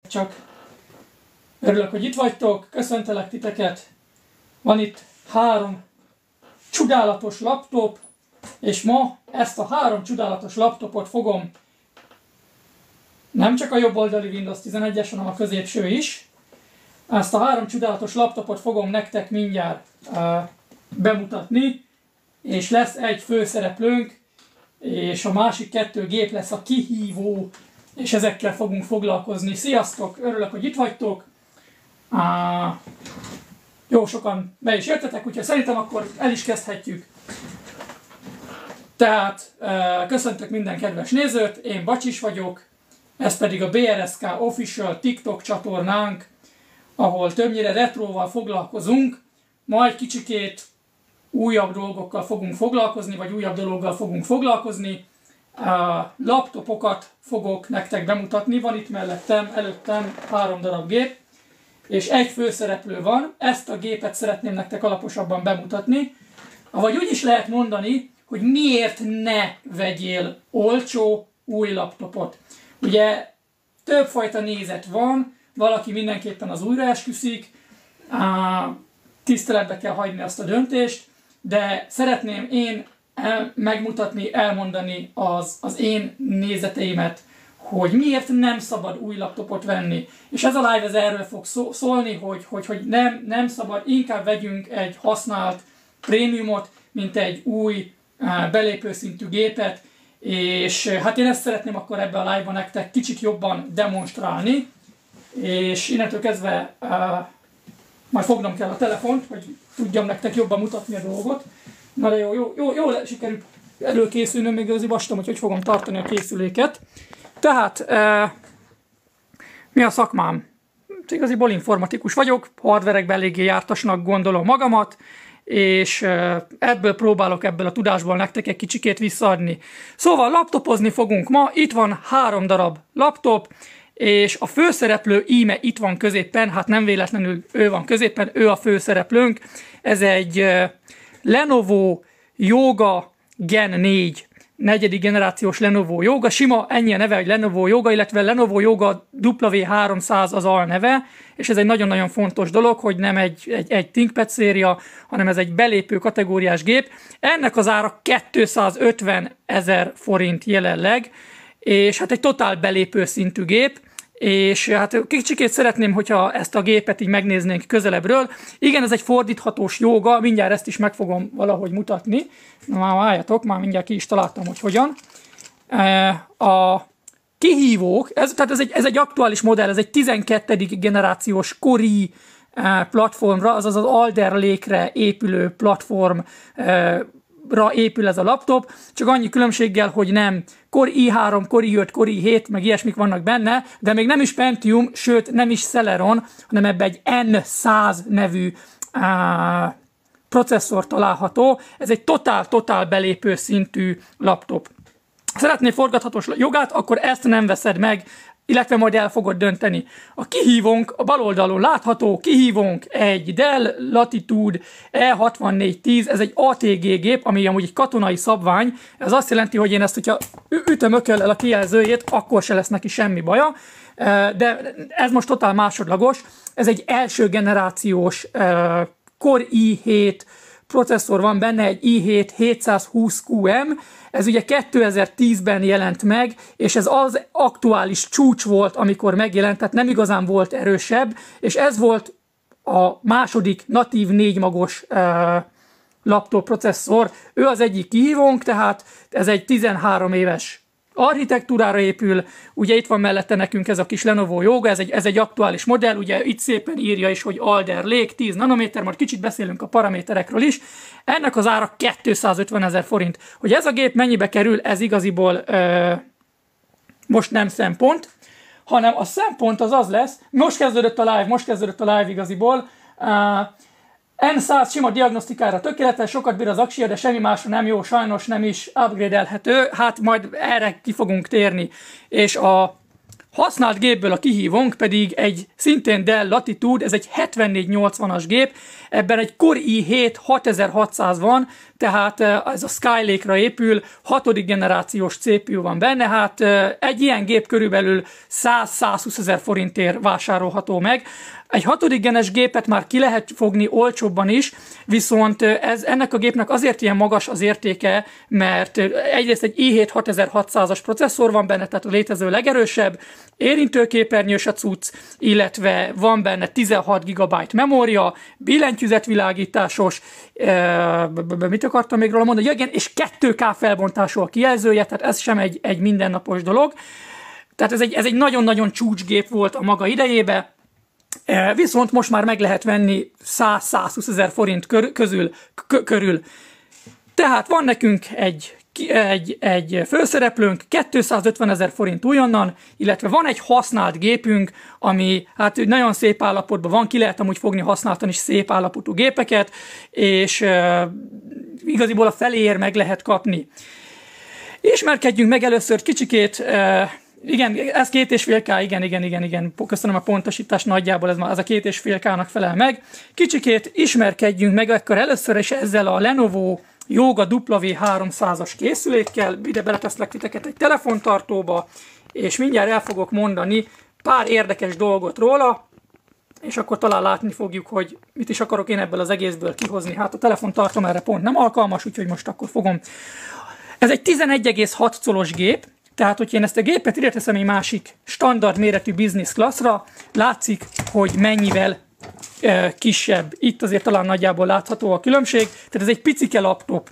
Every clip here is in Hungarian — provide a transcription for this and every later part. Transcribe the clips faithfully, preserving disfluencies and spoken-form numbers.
csak örülök, hogy itt vagytok, köszöntelek titeket. Van itt három csodálatos laptop, és ma ezt a három csodálatos laptopot fogom nem csak a jobb oldali Windows tizenegyes, hanem a középső is. Ezt a három csodálatos laptopot fogom nektek mindjárt uh, bemutatni, és lesz egy főszereplőnk, és a másik kettő gép lesz a kihívó, és ezekkel fogunk foglalkozni. Sziasztok! Örülök, hogy itt vagytok. Uh, jó sokan be is jöttetek, úgyhogy szerintem akkor el is kezdhetjük. Tehát uh, köszöntök minden kedves nézőt, én Bacsis vagyok, ez pedig a bé er es ká Official TikTok csatornánk, ahol többnyire retróval foglalkozunk, majd kicsikét újabb dolgokkal fogunk foglalkozni, vagy újabb dologgal fogunk foglalkozni. Uh, laptopokat fogok nektek bemutatni, van itt mellettem, előttem három darab gép, és egy főszereplő van, ezt a gépet szeretném nektek alaposabban bemutatni. Vagy úgy is lehet mondani, hogy miért ne vegyél olcsó új laptopot. Ugye többfajta nézet van, valaki mindenképpen az újra esküszik, tiszteletbe kell hagyni azt a döntést, de szeretném én el, megmutatni, elmondani az, az én nézeteimet, hogy miért nem szabad új laptopot venni. És ez a live ez erről fog szó, szólni, hogy, hogy, hogy nem, nem szabad, inkább vegyünk egy használt prémiumot, mint egy új belépőszintű gépet, és hát én ezt szeretném akkor ebbe a live-ban nektek kicsit jobban demonstrálni, és innentől kezdve uh, majd fognom kell a telefont, hogy tudjam nektek jobban mutatni a dolgot. Na de jó, jó, jó, jó sikerült előkészülnöm, még azért vastam, hogy hogy fogom tartani a készüléket. Tehát, uh, mi a szakmám? Igaziból informatikus vagyok, hardverekben eléggé jártasnak gondolom magamat, és ebből próbálok ebből a tudásból nektek egy kicsikét visszaadni. Szóval laptopozni fogunk ma, itt van három darab laptop, és a főszereplő íme itt van középen, hát nem véletlenül ő van középen, ő a főszereplőnk. Ez egy Lenovo Yoga Gen négy, negyedik generációs Lenovo Yoga, sima ennyi a neve, hogy Lenovo Yoga, illetve Lenovo Yoga dupla vé háromszáz az alneve, és ez egy nagyon-nagyon fontos dolog, hogy nem egy, egy, egy ThinkPad széria, hanem ez egy belépő kategóriás gép. Ennek az ára kétszázötven ezer forint jelenleg, és hát egy totál belépő szintű gép, és hát kicsikét szeretném, hogyha ezt a gépet így megnéznénk közelebbről. Igen, ez egy fordíthatós jóga, mindjárt ezt is meg fogom valahogy mutatni. Na már álljatok, már mindjárt ki is találtam, hogy hogyan. A kihívók, ez, tehát ez egy, ez egy aktuális modell, ez egy tizenkettedik generációs Core i platformra, azaz az Alder Lake-re épülő platformra épül ez a laptop, csak annyi különbséggel, hogy nem Core i három, Core i öt, Core i hét, meg ilyesmik vannak benne, de még nem is Pentium, sőt nem is Celeron, hanem ebbe egy en száz nevű uh, processzor található. Ez egy totál-totál belépő szintű laptop. Szeretnél forgathatós jogát, akkor ezt nem veszed meg, illetve majd el fogod dönteni. A kihívónk a bal oldalon látható, kihívónk egy Dell Latitude E hatvannégy tíz, ez egy á té gé gép, ami amúgy egy katonai szabvány. Ez azt jelenti, hogy én ezt, hogyha ütöm ököllel a kijelzőjét, akkor se lesz neki semmi baja. De ez most totál másodlagos. Ez egy első generációs Core i hét processzor van benne, egy i hét hétszázhúsz kú em, ez ugye kétezer-tízben jelent meg, és ez az aktuális csúcs volt, amikor megjelent, tehát nem igazán volt erősebb, és ez volt a második natív négymagos uh, laptop processzor. Ő az egyik kihívónk, tehát ez egy tizenhárom éves architektúrára épül, ugye itt van mellette nekünk ez a kis Lenovo Yoga, ez egy, ez egy aktuális modell, ugye itt szépen írja is, hogy Alder Lake tíz nanométer, majd kicsit beszélünk a paraméterekről is. Ennek az ára kétszázötven ezer forint. Hogy ez a gép mennyibe kerül, ez igaziból ö, most nem szempont, hanem a szempont az az lesz, most kezdődött a live, most kezdődött a live igaziból, uh, en száz sima diagnosztikára tökéletes, sokat bír az aksia, de semmi másra nem jó, sajnos nem is upgrade-elhető, hát majd erre ki fogunk térni. És a használt gépből a kihívónk pedig egy szintén Dell Latitude, ez egy hetvennégy nyolcvanas gép, ebben egy Core i hét hatezer-hatszáz van, tehát ez a Skylake-ra épül, hatodik generációs cé pé u van benne, hát egy ilyen gép körülbelül száz-százhúsz ezer forintért vásárolható meg. Egy hatodik genes gépet már ki lehet fogni olcsóbban is, viszont ez, ennek a gépnek azért ilyen magas az értéke, mert egyrészt egy i hét hatezer-hatszázas processzor van benne, tehát a létező legerősebb, érintőképernyős a cucc, illetve van benne tizenhat gigabyte memória, billentyűzetvilágításos, mit akartam még róla mondani, ja, igen, és kettő ká felbontású a kijelzője, tehát ez sem egy, egy mindennapos dolog. Tehát ez egy, ez egy nagyon-nagyon csúcsgép volt a maga idejében, viszont most már meg lehet venni száz-százhúsz ezer forint kör, közül, körül. Tehát van nekünk egy, egy, egy főszereplőnk, kétszázötven ezer forint újonnan, illetve van egy használt gépünk, ami hát nagyon szép állapotban van, ki lehet amúgy fogni használtan is szép állapotú gépeket, és uh, igaziból a feléért meg lehet kapni. Ismerkedjünk meg először kicsikét, uh, igen, ez két és fél ká, igen, igen, igen, igen, köszönöm a pontosítást, nagyjából ez, már, ez a két és fél ká-nak felel meg. Kicsikét ismerkedjünk meg akkor először is ezzel a Lenovo Yoga dupla vé háromszázas készülékkel, ide beleteszlek titeket egy telefontartóba, és mindjárt el fogok mondani pár érdekes dolgot róla, és akkor talán látni fogjuk, hogy mit is akarok én ebből az egészből kihozni. Hát a telefontartóm erre pont nem alkalmas, úgyhogy most akkor fogom. Ez egy tizenegy egész hat colos gép, tehát, hogyha én ezt a gépet ide teszem egy másik standard méretű business classra, látszik, hogy mennyivel e, kisebb. Itt azért talán nagyjából látható a különbség. Tehát ez egy picike laptop.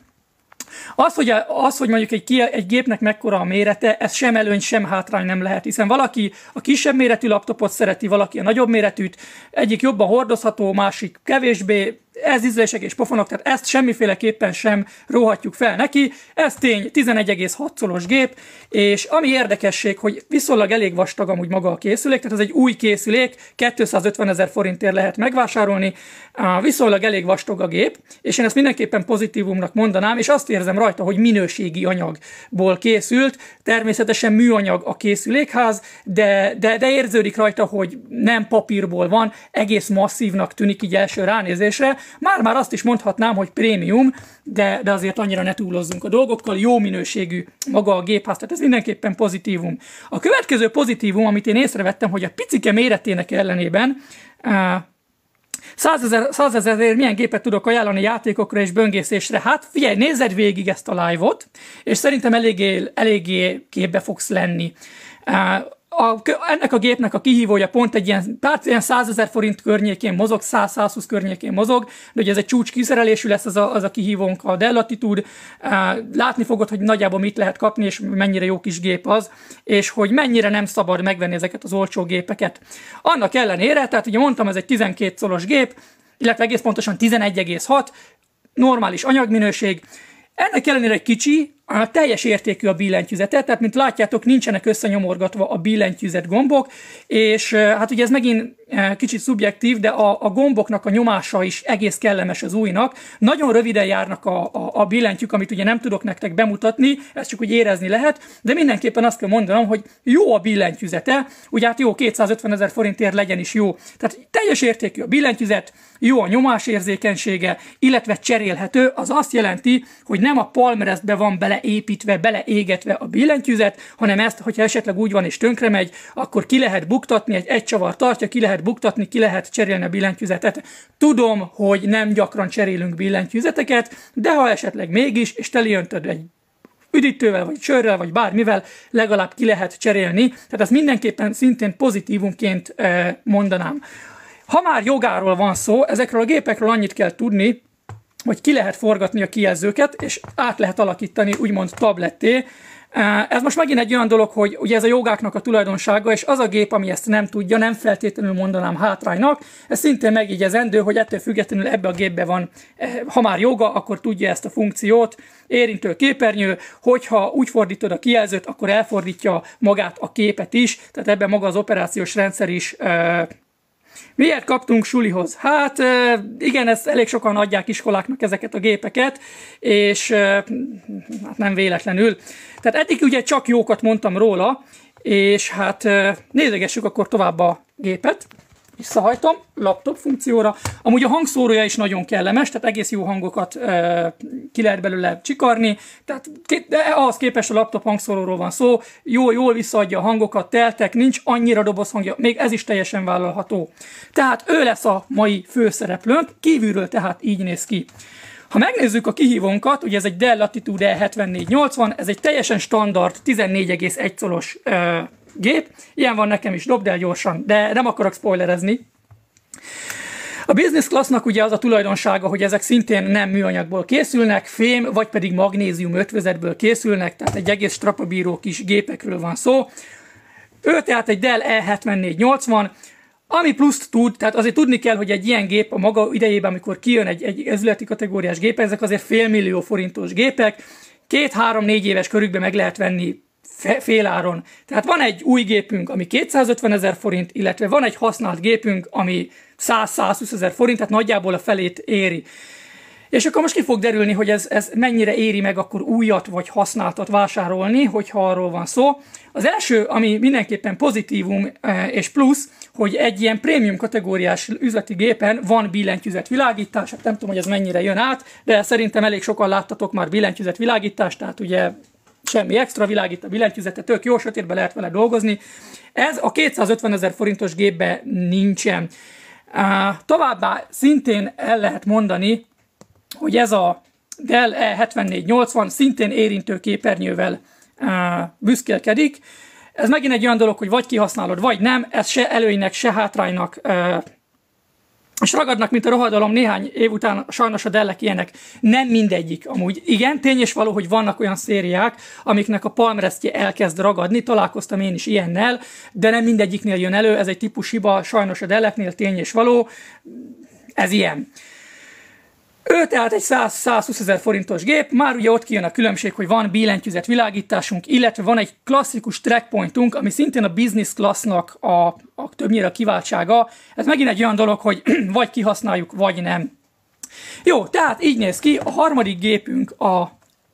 Az, hogy, az, hogy mondjuk egy, egy gépnek mekkora a mérete, ez sem előny, sem hátrány nem lehet, hiszen valaki a kisebb méretű laptopot szereti, valaki a nagyobb méretűt, egyik jobban hordozható, másik kevésbé, ez ízlések és pofonok, tehát ezt semmiféleképpen sem róhatjuk fel neki. Ez tény, tizenegy egész hat colos gép, és ami érdekesség, hogy viszonylag elég vastag amúgy maga a készülék, tehát ez egy új készülék, kétszázötven ezer forintért lehet megvásárolni, viszonylag elég vastag a gép, és én ezt mindenképpen pozitívumnak mondanám, és azt érzem rajta, hogy minőségi anyagból készült, természetesen műanyag a készülékház, de, de, de érződik rajta, hogy nem papírból van, egész masszívnak tűnik így első ránézésre. Már-már azt is mondhatnám, hogy prémium, de, de azért annyira ne túlozzunk a dolgokkal, jó minőségű maga a gépház, tehát ez mindenképpen pozitívum. A következő pozitívum, amit én észrevettem, hogy a picike méretének ellenében százezerért milyen gépet tudok ajánlani játékokra és böngészésre. Hát figyelj, nézzed végig ezt a live-ot, és szerintem eléggé, eléggé képbe fogsz lenni. A, ennek a gépnek a kihívója pont egy ilyen, ilyen százezer forint környékén mozog, száz-százhúsz környékén mozog, de ugye ez egy csúcs kiszerelésű lesz az a, az a kihívónk, a Dell Latitude. Látni fogod, hogy nagyjából mit lehet kapni, és mennyire jó kis gép az, és hogy mennyire nem szabad megvenni ezeket az olcsó gépeket. Annak ellenére, tehát ugye mondtam, ez egy tizenkét colos gép, illetve egész pontosan tizenegy egész hat, normális anyagminőség. Ennek ellenére egy kicsi, a teljes értékű a billentyűzete, tehát mint látjátok, nincsenek összenyomorgatva a billentyűzet gombok, és hát ugye ez megint kicsit szubjektív, de a, a gomboknak a nyomása is egész kellemes az újnak. Nagyon röviden járnak a, a, a billentyűk, amit ugye nem tudok nektek bemutatni, ezt csak úgy érezni lehet, de mindenképpen azt kell mondanom, hogy jó a billentyűzete, ugye hát jó, kétszázötven ezer forintért legyen is jó. Tehát teljes értékű a billentyűzet, jó a nyomásérzékenysége, illetve cserélhető, az azt jelenti, hogy nem a palmeresztbe van beleépítve, beleégetve a billentyűzet, hanem ezt, hogyha esetleg úgy van és tönkre megy, akkor ki lehet buktatni, egy, egy csavar tartja, ki lehet buktatni, ki lehet cserélni a billentyűzetet. Tudom, hogy nem gyakran cserélünk billentyűzeteket, de ha esetleg mégis, és teliöntöd egy üdítővel, vagy sörrel, vagy bármivel, legalább ki lehet cserélni. Tehát ezt mindenképpen szintén pozitívumként eh, mondanám. Ha már jogáról van szó, ezekről a gépekről annyit kell tudni, hogy ki lehet forgatni a kijelzőket, és át lehet alakítani úgymond tabletté. Ez most megint egy olyan dolog, hogy ugye ez a jogáknak a tulajdonsága, és az a gép, ami ezt nem tudja, nem feltétlenül mondanám hátránynak. Ez szintén megjegyezendő, hogy ettől függetlenül ebbe a gépbe van, ha már joga, akkor tudja ezt a funkciót, érintő képernyő, hogyha úgy fordítod a kijelzőt, akkor elfordítja magát a képet is, tehát ebben maga az operációs rendszer is Miért kaptunk sulihoz? Hát igen, ezt elég sokan adják iskoláknak ezeket a gépeket, és hát nem véletlenül. Tehát eddig ugye csak jókat mondtam róla, és hát nézegessük akkor tovább a gépet. Visszahajtom, laptop funkcióra. Amúgy a hangszórója is nagyon kellemes, tehát egész jó hangokat e, ki lehet belőle csikarni. Tehát de ahhoz képest a laptop hangszóróról van szó, jól, jól visszaadja a hangokat, teltek, nincs annyira dobozhangja, még ez is teljesen vállalható. Tehát ő lesz a mai főszereplőnk, kívülről tehát így néz ki. Ha megnézzük a kihívónkat, ugye ez egy Dell Latitude E hetvennégy nyolcvan, ez egy teljesen standard tizennégy egész egy colos e, gép. Ilyen van nekem is, dobd el gyorsan, de nem akarok spoilerezni. A Business Classnak ugye az a tulajdonsága, hogy ezek szintén nem műanyagból készülnek, fém vagy pedig magnézium ötvözetből készülnek, tehát egy egész strapabíró kis gépekről van szó. Ő tehát egy Dell E hetvennégy nyolcvan, ami pluszt tud, tehát azért tudni kell, hogy egy ilyen gép a maga idejében, amikor kijön egy, egy üzleti kategóriás gép, ezek azért félmillió forintos gépek, két-három-négy éves körükben meg lehet venni féláron. Tehát van egy új gépünk, ami kétszázötven ezer forint, illetve van egy használt gépünk, ami száz-százhúsz ezer forint, tehát nagyjából a felét éri. És akkor most ki fog derülni, hogy ez, ez mennyire éri meg akkor újat vagy használtat vásárolni, hogyha arról van szó. Az első, ami mindenképpen pozitívum és plusz, hogy egy ilyen prémium kategóriás üzleti gépen van billentyűzet világítás, hát nem tudom, hogy ez mennyire jön át, de szerintem elég sokan láttatok már billentyűzet világítást, tehát ugye semmi extra, világít a billentyűzete, tök jó, sötétben lehet vele dolgozni. Ez a kétszázötven ezer forintos gépben nincsen. Uh, továbbá szintén el lehet mondani, hogy ez a Dell E hetvennégy nyolcvan szintén érintő képernyővel uh, büszkélkedik. Ez megint egy olyan dolog, hogy vagy kihasználod, vagy nem, ez se előnynek, se hátránynak uh, és ragadnak, mint a rohadalom néhány év után, sajnos a Dellek ilyenek, nem mindegyik amúgy. Igen, tény és való, hogy vannak olyan szériák, amiknek a palmresztje elkezd ragadni, találkoztam én is ilyennel, de nem mindegyiknél jön elő, ez egy típus hiba, sajnos a Delleknél tény és való, ez ilyen. Ő tehát egy száz-százhúsz ezer forintos gép, már ugye ott kijön a különbség, hogy van billentyűzet világításunk, illetve van egy klasszikus trackpointunk, ami szintén a Business Classnak a, a többnyire a kiváltsága. Ez megint egy olyan dolog, hogy vagy kihasználjuk, vagy nem. Jó, tehát így néz ki. A harmadik gépünk, a,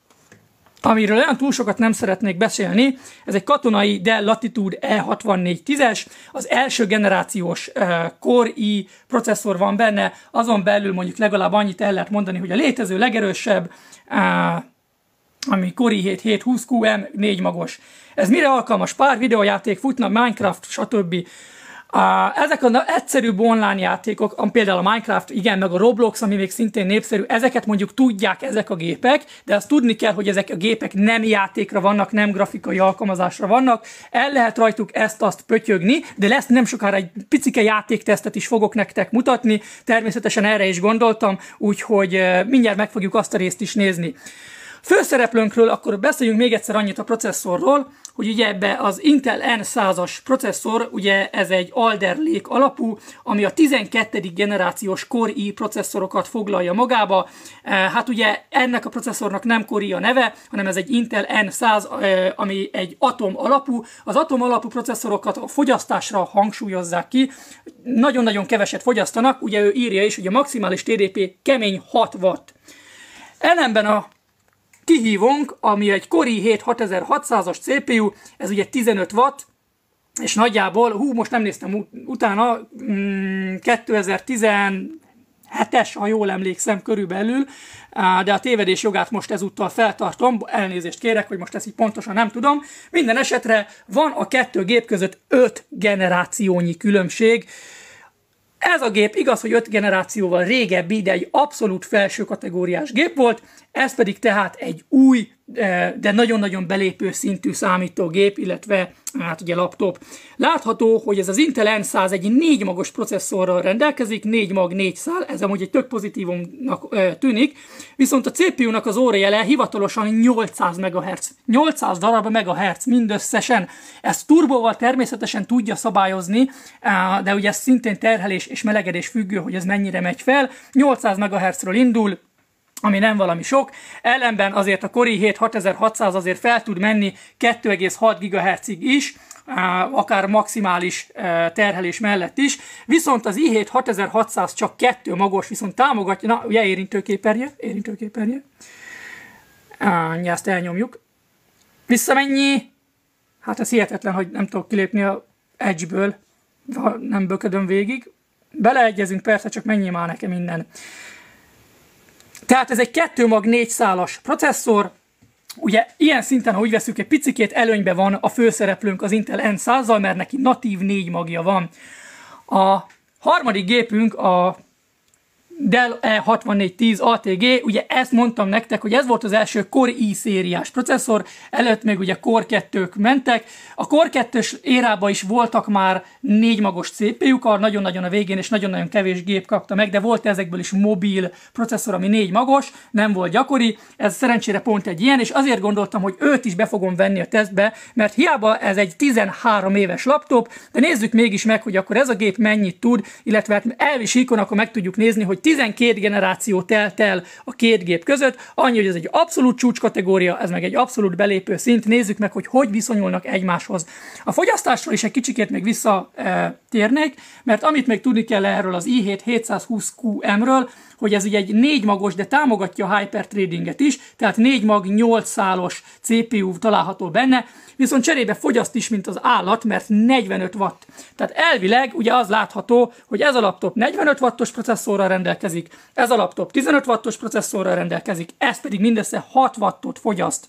amiről olyan túl sokat nem szeretnék beszélni, ez egy katonai Dell Latitude E hatvannégy tízes, az első generációs uh, Core i processzor van benne, azon belül mondjuk legalább annyit el lehet mondani, hogy a létező legerősebb, uh, ami Core i hét hétszázhúsz Q M, négy magos. Ez mire alkalmas? Pár videójáték futna, Minecraft, stb. Uh, ezek az egyszerűbb online játékok, például a Minecraft, igen, meg a Roblox, ami még szintén népszerű, ezeket mondjuk tudják ezek a gépek, de azt tudni kell, hogy ezek a gépek nem játékra vannak, nem grafikai alkalmazásra vannak, el lehet rajtuk ezt-azt pötyögni, de lesz nem sokára egy picike játéktesztet is fogok nektek mutatni, természetesen erre is gondoltam, úgyhogy uh, mindjárt meg fogjuk azt a részt is nézni. Főszereplőnkről akkor beszéljünk még egyszer annyit a processzorról, hogy ugye ebbe az Intel N százas processzor, ugye ez egy Alder Lake alapú, ami a tizenkettedik generációs Core i processzorokat foglalja magába. Hát ugye ennek a processzornak nem Core i a neve, hanem ez egy Intel N száz, ami egy Atom alapú. Az Atom alapú processzorokat a fogyasztásra hangsúlyozzák ki. Nagyon-nagyon keveset fogyasztanak, ugye ő írja is, hogy a maximális T D P kemény hat watt. Ellenben a kihívónk, ami egy Core i hét hatezer-hatszázas C P U, ez ugye tizenöt watt, és nagyjából, hú, most nem néztem utána, mm, kétezer-tizenhetes, ha jól emlékszem, körülbelül, de a tévedés jogát most ezúttal feltartom, elnézést kérek, hogy most ezt így pontosan nem tudom. Minden esetre van a kettő gép között öt generációnyi különbség. Ez a gép igaz, hogy öt generációval régebbi, de egy abszolút felső kategóriás gép volt, ez pedig tehát egy új, de nagyon-nagyon belépő szintű számítógép, illetve hát ugye laptop. Látható, hogy ez az Intel N száz egy négy magos processzorral rendelkezik, négy mag, négy szál, ez amúgy egy tök pozitívumnak tűnik, viszont a C P U-nak az órajele hivatalosan nyolcszáz megahertz. nyolcszáz darab megahertz mindösszesen. Ezt turbóval természetesen tudja szabályozni, de ugye ez szintén terhelés és melegedés függő, hogy ez mennyire megy fel. nyolcszáz megahertzről indul, ami nem valami sok, ellenben azért a Core i hét hatezer-hatszáz azért fel tud menni kettő egész hat gigahertzig is, akár maximális terhelés mellett is, viszont az i hét hatezer-hatszáz csak kettő magos, viszont támogatja, na ugye érintőképernyő, érintőképernyő, ezt elnyomjuk, visszamennyi, hát ez hihetetlen, hogy nem tudok kilépni a Edge-ből, nem böködöm végig, beleegyezünk persze, csak mennyi már nekem minden. Tehát ez egy kettő mag négy szálas processzor, ugye ilyen szinten, ha úgy veszük, egy picikét előnybe van a főszereplőnk az Intel N százzal, mert neki natív négy magja van. A harmadik gépünk a Dell E hatvannégy tíz á té gé, ugye ezt mondtam nektek, hogy ez volt az első Core i szériás processzor, előtt még ugye Core kettők mentek. A Core kettős érában is voltak már négy magos cé pé uk, nagyon-nagyon a végén, és nagyon-nagyon kevés gép kapta meg, de volt ezekből is mobil processzor, ami négy magos, nem volt gyakori, ez szerencsére pont egy ilyen, és azért gondoltam, hogy őt is be fogom venni a tesztbe, mert hiába ez egy tizenhárom éves laptop, de nézzük mégis meg, hogy akkor ez a gép mennyit tud, illetve elvi síkon akkor meg tudjuk nézni, hogy tizenkét generáció telt el a két gép között, annyi, hogy ez egy abszolút csúcskategória, ez meg egy abszolút belépő szint, nézzük meg, hogy hogy viszonyulnak egymáshoz. A fogyasztásról is egy kicsikét még visszatérnék, mert amit még tudni kell erről az i hét hétszázhúsz Q M-ről, hogy ez ugye egy négy magos, de támogatja a hyperthreadinget is, tehát négy mag nyolc szálos cé pé u található benne, viszont cserébe fogyaszt is, mint az állat, mert negyvenöt watt. Tehát elvileg ugye az látható, hogy ez a laptop negyvenöt wattos processzorral rendelkezik, ez a laptop tizenöt wattos processzorral rendelkezik, ez pedig mindössze hat wattot fogyaszt.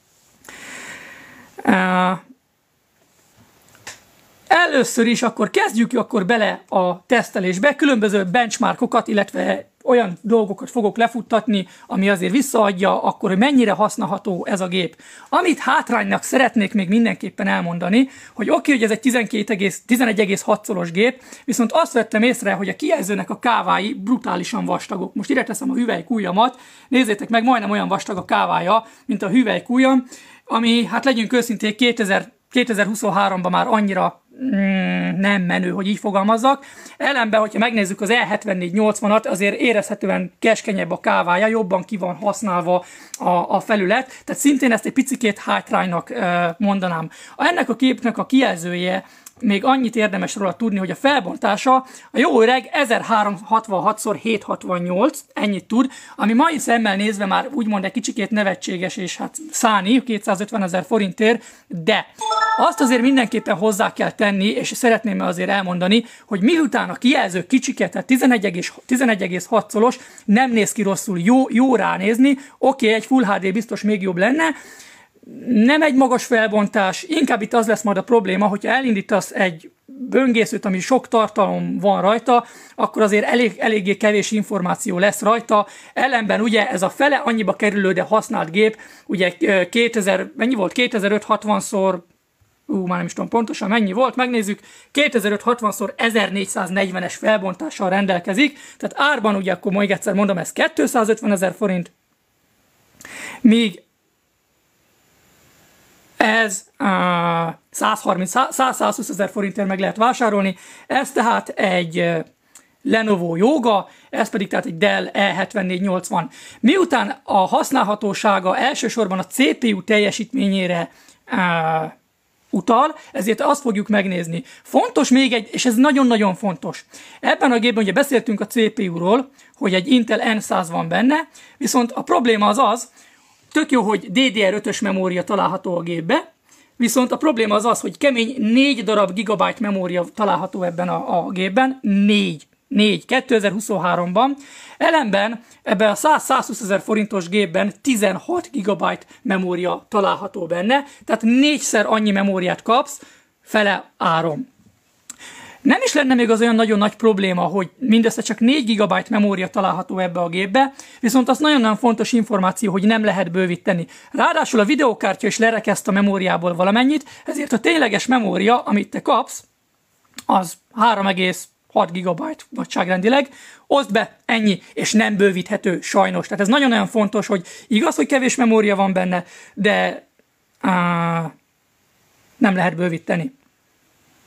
Uh, Először is akkor kezdjük akkor bele a tesztelésbe, különböző benchmarkokat, illetve olyan dolgokat fogok lefuttatni, ami azért visszaadja, akkor hogy mennyire használható ez a gép. Amit hátránynak szeretnék még mindenképpen elmondani, hogy oké, okay, hogy ez egy tizenegy egész hat szoros gép, viszont azt vettem észre, hogy a kijelzőnek a kávái brutálisan vastagok. Most ide teszem a hüvelykujjamat, nézzétek meg, majdnem olyan vastag a kávája, mint a hüvelykujjam, ami, hát legyünk őszinték, kétezer-huszonháromban már annyira Mm, nem menő, hogy így fogalmazzak. Ellenben, hogyha megnézzük az E hetvennégy nyolcvanat, azért érezhetően keskenyebb a kávája, jobban ki van használva a, a felület, tehát szintén ezt egy picikét hátránynak e, mondanám. Ennek a képnek a kijelzője, még annyit érdemes róla tudni, hogy a felbontása a jó öreg ezerháromszázhatvanhat szor hétszázhatvannyolc, ennyit tud, ami mai szemmel nézve már úgymond egy kicsikét nevetséges és hát száni, kétszázötvenezer forintért, de azt azért mindenképpen hozzá kell tenni, és szeretném azért elmondani, hogy miután a kijelző kicsiket, tehát tizenegy egész hat szoros, nem néz ki rosszul, jó, jó ránézni, oké, okay, egy Full há dé biztos még jobb lenne, nem egy magas felbontás, inkább itt az lesz majd a probléma, hogyha elindítasz egy böngészőt, ami sok tartalom van rajta, akkor azért elég, eléggé kevés információ lesz rajta. Ellenben ugye ez a fele annyiba kerülő, de használt gép, ugye kétezer, mennyi volt? kétezer-ötszázhatvan szor, ú, már nem is tudom pontosan mennyi volt, megnézzük, kétezer-ötszázhatvan szor ezernégyszáznegyvenes felbontással rendelkezik, tehát árban ugye akkor még egyszer mondom, ez kétszázötvenezer forint, míg ez uh, száz-százhúsz ezer forintért meg lehet vásárolni. Ez tehát egy uh, Lenovo Yoga, ez pedig tehát egy Dell E hetvennégy nyolcvan. Miután a használhatósága elsősorban a cé pé u teljesítményére uh, utal, ezért azt fogjuk megnézni. Fontos még egy, és ez nagyon-nagyon fontos. Ebben a gépben ugye beszéltünk a cé pé u-ról, hogy egy Intel N száz van benne, viszont a probléma az az, tök jó, hogy dé dé er ötös memória található a gépbe, viszont a probléma az az, hogy kemény négy darab gigabyte memória található ebben a, a gépben, négy, négy, kétezer-huszonháromban, ellenben ebben a száz-százhúsz ezer forintos gépben tizenhat gigabyte memória található benne, tehát négyszer annyi memóriát kapsz, fele áron. Nem is lenne még az olyan nagyon nagy probléma, hogy mindössze csak négy gigabyte memória található ebbe a gépbe, viszont az nagyon-nagyon fontos információ, hogy nem lehet bővíteni. Ráadásul a videókártya is lerekeszt a memóriából valamennyit, ezért a tényleges memória, amit te kapsz, az három egész hat gigabyte nagyságrendileg, oszd be, ennyi, és nem bővíthető sajnos. Tehát ez nagyon-nagyon fontos, hogy igaz, hogy kevés memória van benne, de uh, nem lehet bővíteni.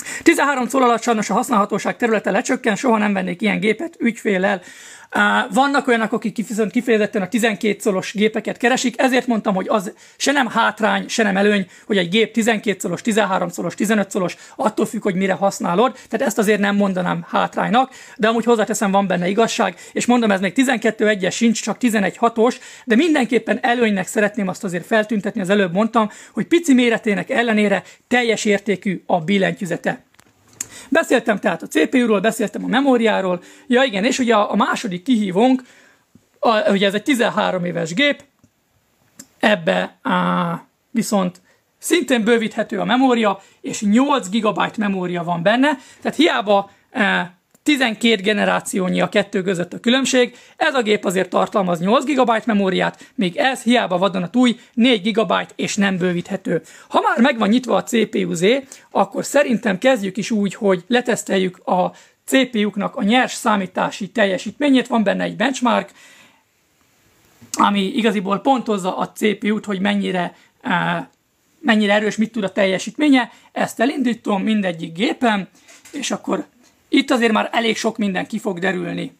tizenhárom col alatt sajnos a használhatóság területe lecsökken, soha nem vennék ilyen gépet ügyféllel. Vannak olyanok, akik kifejezetten a tizenkét colos gépeket keresik, ezért mondtam, hogy az se nem hátrány, se nem előny, hogy egy gép tizenkét colos, tizenhárom colos, tizenöt colos, attól függ, hogy mire használod, tehát ezt azért nem mondanám hátránynak, de amúgy hozzáteszem, van benne igazság, és mondom, ez még tizenkettő egyes sincs, csak tizenegy hatos, de mindenképpen előnynek szeretném azt azért feltüntetni, az előbb mondtam, hogy pici méretének ellenére teljes értékű a billentyűzete. Beszéltem tehát a cé pé u-ról, beszéltem a memóriáról, ja igen, és ugye a második kihívónk, a, ugye ez egy tizenhárom éves gép, ebbe á, viszont szintén bővíthető a memória, és nyolc gigabyte memória van benne, tehát hiába á, tizenkét generációnyi a kettő között a különbség, ez a gép azért tartalmaz nyolc gigabyte memóriát, még ez hiába vadonatúj négy gigabyte és nem bővíthető. Ha már meg van nyitva a cé pé u-zé, akkor szerintem kezdjük is úgy, hogy leteszteljük a cé pé u-knak a nyers számítási teljesítményét, van benne egy benchmark, ami igaziból pontozza a cé pé u-t, hogy mennyire, uh, mennyire erős, mit tud a teljesítménye. Ezt elindítom mindegyik gépen, és akkor itt azért már elég sok minden ki fog derülni.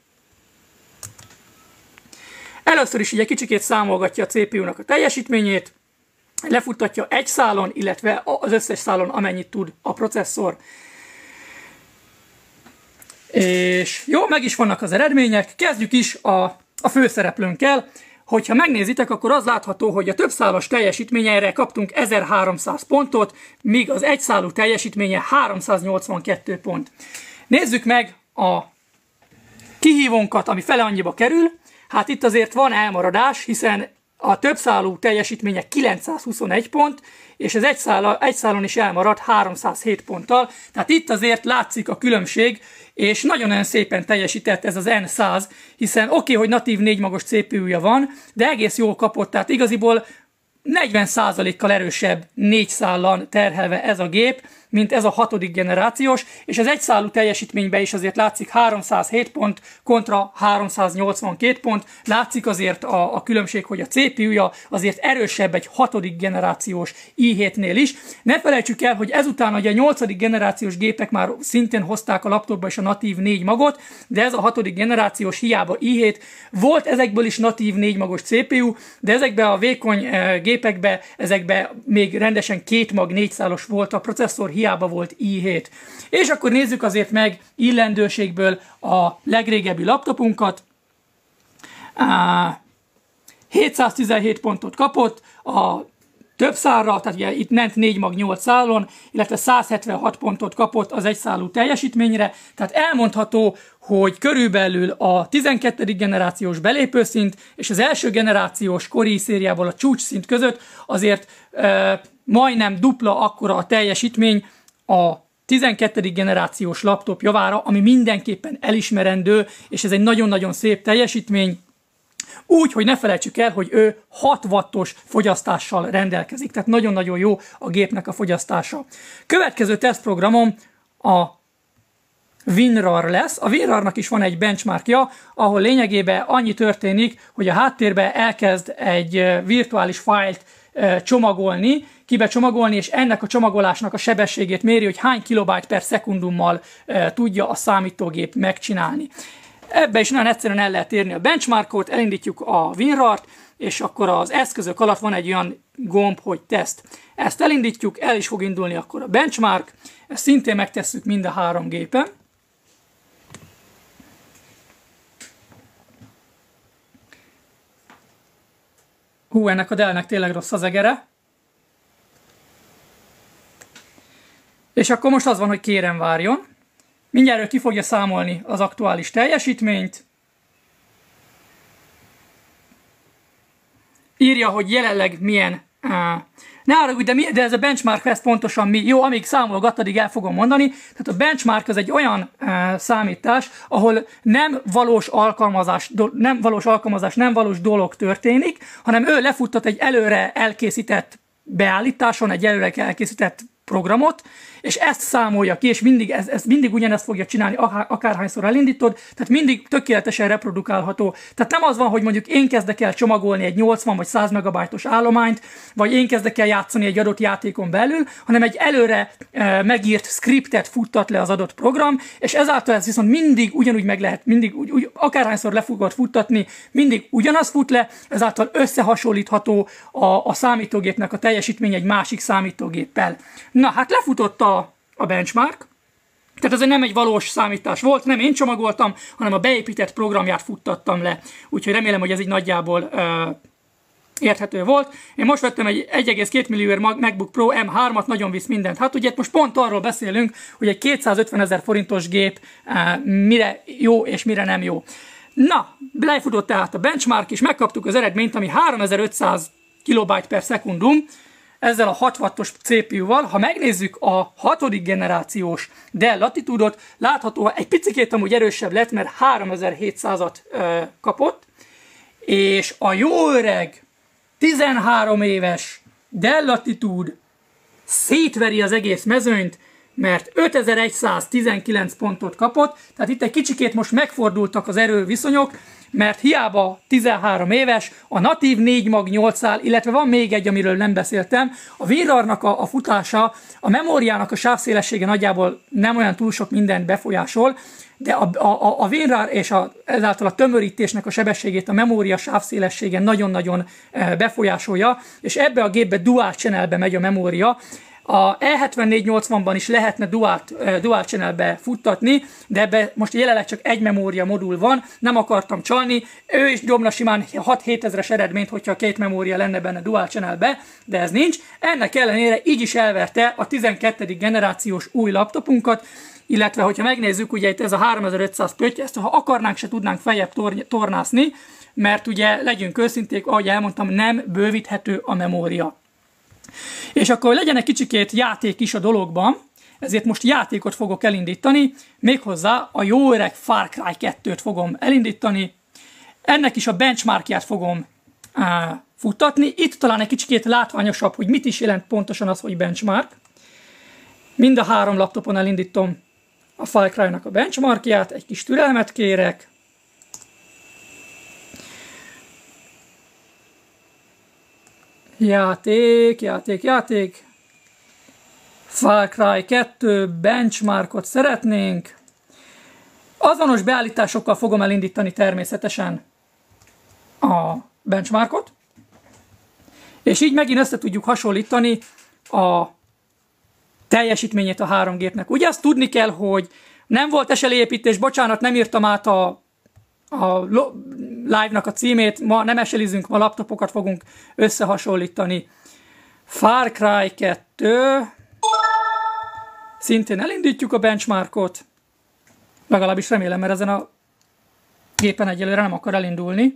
Először is egy kicsikét számolgatja a cé pé u-nak a teljesítményét, lefuttatja egy szálon, illetve az összes szálon, amennyit tud a processzor. És jó, meg is vannak az eredmények, kezdjük is a, a főszereplőnkkel. Hogyha megnézitek, akkor az látható, hogy a többszálos teljesítményére kaptunk ezerháromszáz pontot, míg az egyszálú teljesítménye háromszáznyolcvankettő pont. Nézzük meg a kihívónkat, ami fele annyiba kerül. Hát itt azért van elmaradás, hiszen a többszálú teljesítménye kilencszázhuszonegy pont, és az egy, szála, egy szálon is elmarad háromszázhét ponttal. Tehát itt azért látszik a különbség, és nagyon-nagyon szépen teljesített ez az N száz, hiszen oké, okay, hogy natív négy magos cé pé u-ja van, de egész jól kapott, tehát igaziból negyven százalékkal erősebb négy szállan terhelve ez a gép, mint ez a hatodik generációs, és az egyszálú teljesítményben is azért látszik háromszázhét pont kontra háromszáznyolcvankét pont. Látszik azért a, a különbség, hogy a cé pé u-ja azért erősebb egy hatodik generációs i hétnél is. Ne felejtsük el, hogy ezután ugye a nyolcadik generációs gépek már szintén hozták a laptopba is a natív négy magot, de ez a hatodik generációs hiába i hét. Volt ezekből is natív négy magos cé pé u, de ezekben a vékony e, gépekben, ezekben még rendesen két mag négy szálos volt a processzor, hiába volt i hét. És akkor nézzük azért meg illendőségből a legrégebbi laptopunkat. hétszáztizenhét pontot kapott a több szálra, tehát ugye itt ment négy mag nyolc szálon, illetve százhetvenhat pontot kapott az egyszálú teljesítményre, tehát elmondható, hogy körülbelül a tizenkettedik generációs belépőszint és az első generációs Core i szériából a csúcsszint között azért e, majdnem dupla akkora a teljesítmény a tizenkettedik generációs laptop javára, ami mindenképpen elismerendő, és ez egy nagyon-nagyon szép teljesítmény. Úgy, hogy ne felejtsük el, hogy ő hat wattos fogyasztással rendelkezik, tehát nagyon-nagyon jó a gépnek a fogyasztása. Következő tesztprogramom a WinRAR lesz. A WinRAR-nak is van egy benchmarkja, ahol lényegében annyi történik, hogy a háttérben elkezd egy virtuális fájlt csomagolni, kibecsomagolni, és ennek a csomagolásnak a sebességét méri, hogy hány kilobájt per szekundummal tudja a számítógép megcsinálni. Ebbe is nagyon egyszerűen el lehet érni a benchmarkot, elindítjuk a WinRAR-t, és akkor az eszközök alatt van egy olyan gomb, hogy teszt. Ezt elindítjuk, el is fog indulni akkor a benchmark, ezt szintén megtesszük mind a három gépen. Hú, ennek a Dell-nek tényleg rossz az egere. És akkor most az van, hogy kérem várjon. Mindjárt ő ki fogja számolni az aktuális teljesítményt. Írja, hogy jelenleg milyen... Uh, ne haragudj, de, mi, de ez a benchmark lesz pontosan mi. Jó, amíg számolgat, addig el fogom mondani. Tehát a benchmark az egy olyan uh, számítás, ahol nem valós alkalmazás, do, nem valós alkalmazás, nem valós dolog történik, hanem ő lefuttat egy előre elkészített beállításon, egy előre elkészített programot, és ezt számolja ki, és mindig, ez, ez mindig ugyanezt fogja csinálni, akárhányszor elindítod, tehát mindig tökéletesen reprodukálható. Tehát nem az van, hogy mondjuk én kezdek el csomagolni egy nyolcvan vagy száz megabájtos állományt, vagy én kezdek el játszani egy adott játékon belül, hanem egy előre e, megírt scriptet futtat le az adott program, és ezáltal ez viszont mindig ugyanúgy meg lehet, mindig úgy, úgy, akárhányszor le fogod futtatni, mindig ugyanaz fut le, ezáltal összehasonlítható a, a számítógépnek a teljesítmény egy másik számítógéppel. Na, hát lefutott a, a benchmark, tehát ez nem egy valós számítás volt, nem én csomagoltam, hanem a beépített programját futtattam le. Úgyhogy remélem, hogy ez így nagyjából uh, érthető volt. Én most vettem egy egy egész két millióért MacBook Pro M hármat, nagyon visz mindent. Hát ugye most pont arról beszélünk, hogy egy kétszázötvenezer forintos gép uh, mire jó és mire nem jó. Na, lefutott tehát a benchmark, és megkaptuk az eredményt, ami háromezer-ötszáz kilobyte per szekundum, ezzel a hat wattos cé pé u-val. Ha megnézzük a hatodik generációs Dell Latitude-ot, látható, egy picikét amúgy erősebb lett, mert háromezer-hétszázat ö, kapott, és a jó öreg tizenhárom éves Dell Latitude szétveri az egész mezőnyt, mert ötezer-száztizenkilenc pontot kapott, tehát itt egy kicsikét most megfordultak az erőviszonyok, mert hiába tizenhárom éves, a natív négy mag nyolc szál, illetve van még egy, amiről nem beszéltem, a WinRAR-nak a, a futása, a memóriának a sávszélessége nagyjából nem olyan túl sok mindent befolyásol, de a, a, a WinRAR és a, ezáltal a tömörítésnek a sebességét a memória sávszélessége nagyon-nagyon befolyásolja, és ebbe a gépbe dual channelbe megy a memória. A E hetvennégy nyolcvanban is lehetne dual, dual channelbe futtatni, de ebbe most jelenleg csak egy memória modul van, nem akartam csalni, ő is dobna simán hat-hét ezres eredményt, hogyha két memória lenne benne dual channelbe, de ez nincs. Ennek ellenére így is elverte a tizenkettedik generációs új laptopunkat, illetve hogyha megnézzük, ugye itt ez a háromezer-ötszáz pötty, ezt ha akarnánk, se tudnánk feljebb tor- tornászni, mert ugye legyünk őszinték, ahogy elmondtam, nem bővíthető a memória. És akkor legyen egy kicsikét játék is a dologban, ezért most játékot fogok elindítani, méghozzá a jó öreg Far Cry kettőt fogom elindítani, ennek is a benchmarkját fogom uh, futtatni, itt talán egy kicsikét látványosabb, hogy mit is jelent pontosan az, hogy benchmark. Mind a három laptopon elindítom a Far Cry-nak a benchmarkját, egy kis türelmet kérek. Játék, játék, játék. Far Cry kettő benchmarkot szeretnénk. Azonos beállításokkal fogom elindítani természetesen a benchmarkot. És így megint össze tudjuk hasonlítani a teljesítményét a három gépnek. Ugye azt tudni kell, hogy nem volt es el építés, bocsánat, nem írtam át a a live-nak a címét, ma nem eselizünk, ma laptopokat fogunk összehasonlítani. Far Cry kettő. Szintén elindítjuk a benchmarkot. Legalábbis remélem, mert ezen a gépen egyelőre nem akar elindulni.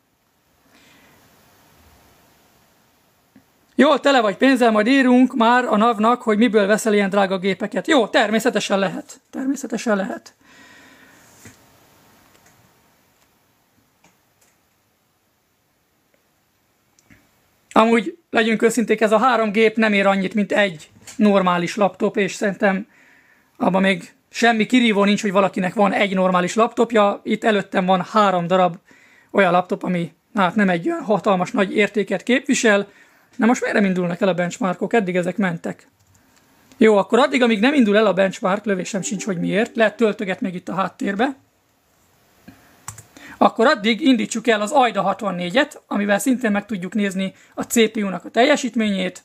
Jó, tele vagy pénzzel, majd írunk már a navnak, hogy miből veszel ilyen drága gépeket. Jó, természetesen lehet. Természetesen lehet. Amúgy, legyünk őszinték, ez a három gép nem ér annyit, mint egy normális laptop, és szerintem abban még semmi kirívó nincs, hogy valakinek van egy normális laptopja. Itt előttem van három darab olyan laptop, ami hát nem egy olyan hatalmas nagy értéket képvisel. Na most miért nem indulnak el a benchmarkok? Eddig ezek mentek. Jó, akkor addig, amíg nem indul el a benchmark, lövésem sincs, hogy miért. Lehet töltöget még itt a háttérbe. Akkor addig indítsuk el az AIDA hatvannégyet, amivel szintén meg tudjuk nézni a cé pé u-nak a teljesítményét.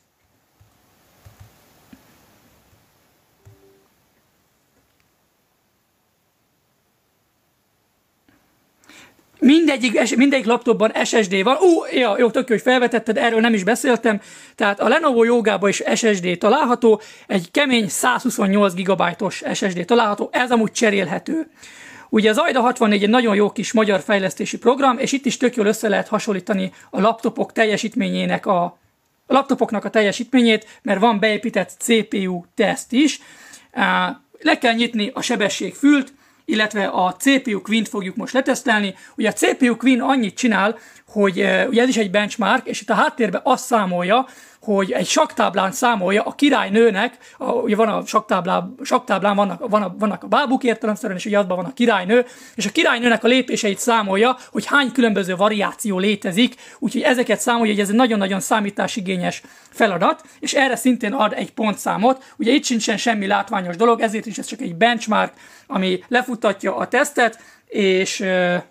Mindegyik, mindegyik laptopban es es dé van. Ú, ja, jó, tök jó, hogy felvetetted, erről nem is beszéltem. Tehát a Lenovo Yoga-ban is es es dé található, egy kemény százhuszonnyolc gigabájtos es es dé található, ez amúgy cserélhető. Ugye az AIDA hatvannégy egy nagyon jó kis magyar fejlesztési program, és itt is tök jól össze lehet hasonlítani a laptopok teljesítményének a, a laptopoknak a teljesítményét, mert van beépített cé pé u teszt is. Le kell nyitni a sebességfült, illetve a cé pé u Queen-t fogjuk most letesztelni. Ugye a cé pé u Queen annyit csinál, hogy uh, ugye ez is egy benchmark, és itt a háttérben azt számolja, hogy egy sakktáblán számolja a királynőnek, a, ugye van a sakktáblán, sakktáblán vannak, van a, vannak a bábuk értelemszerűen, és ugye azban van a királynő, és a királynőnek a lépéseit számolja, hogy hány különböző variáció létezik, úgyhogy ezeket számolja, hogy ez egy nagyon-nagyon számításigényes feladat, és erre szintén ad egy pontszámot. Ugye itt sincsen semmi látványos dolog, ezért is ez csak egy benchmark, ami lefutatja a tesztet, és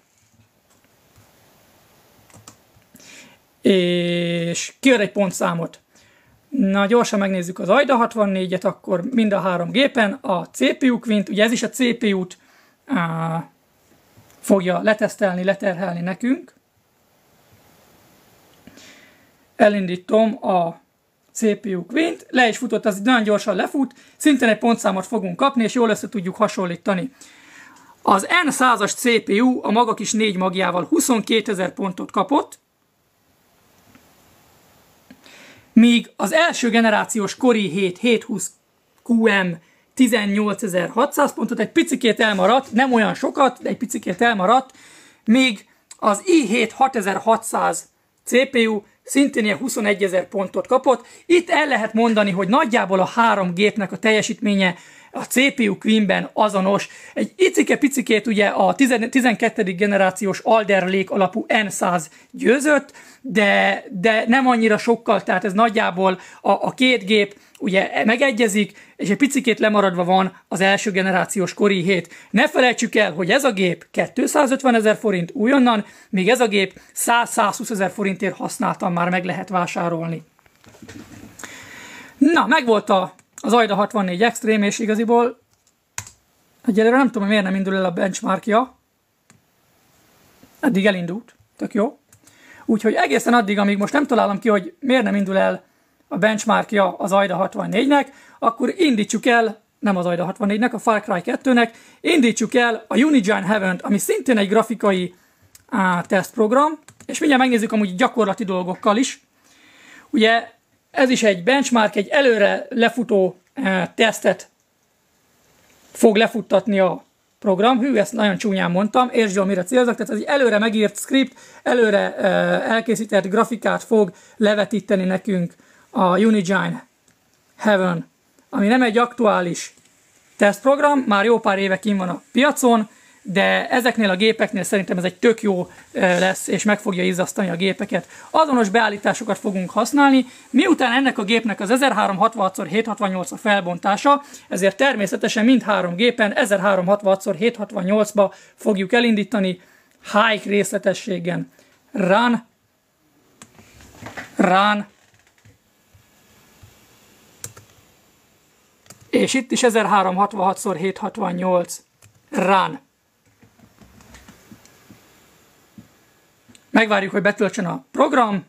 és kiad egy pontszámot. Na, gyorsan megnézzük az AIDA hatvannégyet, akkor mind a három gépen a cé pé u Quint, ugye ez is a cé pé u-t á, fogja letesztelni, leterhelni nekünk. Elindítom a cé pé u Quint, le is futott, az nagyon gyorsan lefut, szintén egy pontszámot fogunk kapni, és jól össze tudjuk hasonlítani. Az N százas cé pé u a maga kis négy magjával huszonkétezer pontot kapott, míg az első generációs Core i hét hétszázhúsz Q M tizennyolcezer-hatszáz pontot egy picikét elmaradt, nem olyan sokat, de egy picikét elmaradt, míg az i hét hatezer-hatszáz cé pé u szintén ilyen huszonegyezer pontot kapott. Itt el lehet mondani, hogy nagyjából a három gépnek a teljesítménye a cé pé u Quintben azonos. Egy icike-picikét ugye a tizenkettedik generációs Alder Lake alapú N száz győzött, de, de nem annyira sokkal, tehát ez nagyjából a, a két gép ugye megegyezik, és egy picikét lemaradva van az első generációs Core i hét. Ne felejtsük el, hogy ez a gép kétszázötvenezer forint újonnan, míg ez a gép száz-százhúszezer forintért használtan már meg lehet vásárolni. Na, megvolt a az AIDA hatvannégy Extreme, és igaziból egyelőre nem tudom, hogy miért nem indul el a benchmarkja. Eddig elindult, tök jó. Úgyhogy egészen addig, amíg most nem találom ki, hogy miért nem indul el a benchmarkja az AIDA hatvannégynek, akkor indítsuk el, nem az AIDA hatvannégynek, a Far Cry kettőnek, indítsuk el a Unigine Heaven-t, ami szintén egy grafikai á, tesztprogram, és mindjárt megnézzük amúgy gyakorlati dolgokkal is. Ugye ez is egy benchmark, egy előre lefutó eh, tesztet fog lefuttatni a program. Hű, ezt nagyon csúnyán mondtam, értsd jól, mire célzak. Tehát ez egy előre megírt script, előre eh, elkészített grafikát fog levetíteni nekünk a Unigine Heaven, ami nem egy aktuális tesztprogram, már jó pár éve kint van a piacon, de ezeknél a gépeknél szerintem ez egy tök jó lesz, és meg fogja izzasztani a gépeket. Azonos beállításokat fogunk használni, miután ennek a gépnek az ezerháromszázhatvanhat szor hétszázhatvannyolc a felbontása, ezért természetesen mindhárom gépen ezerháromszázhatvanhat szor hétszázhatvannyolcba fogjuk elindítani high részletességen. Run, run, és itt is ezerháromszázhatvanhat szor hétszázhatvannyolc, run. Megvárjuk, hogy betöltsön a program.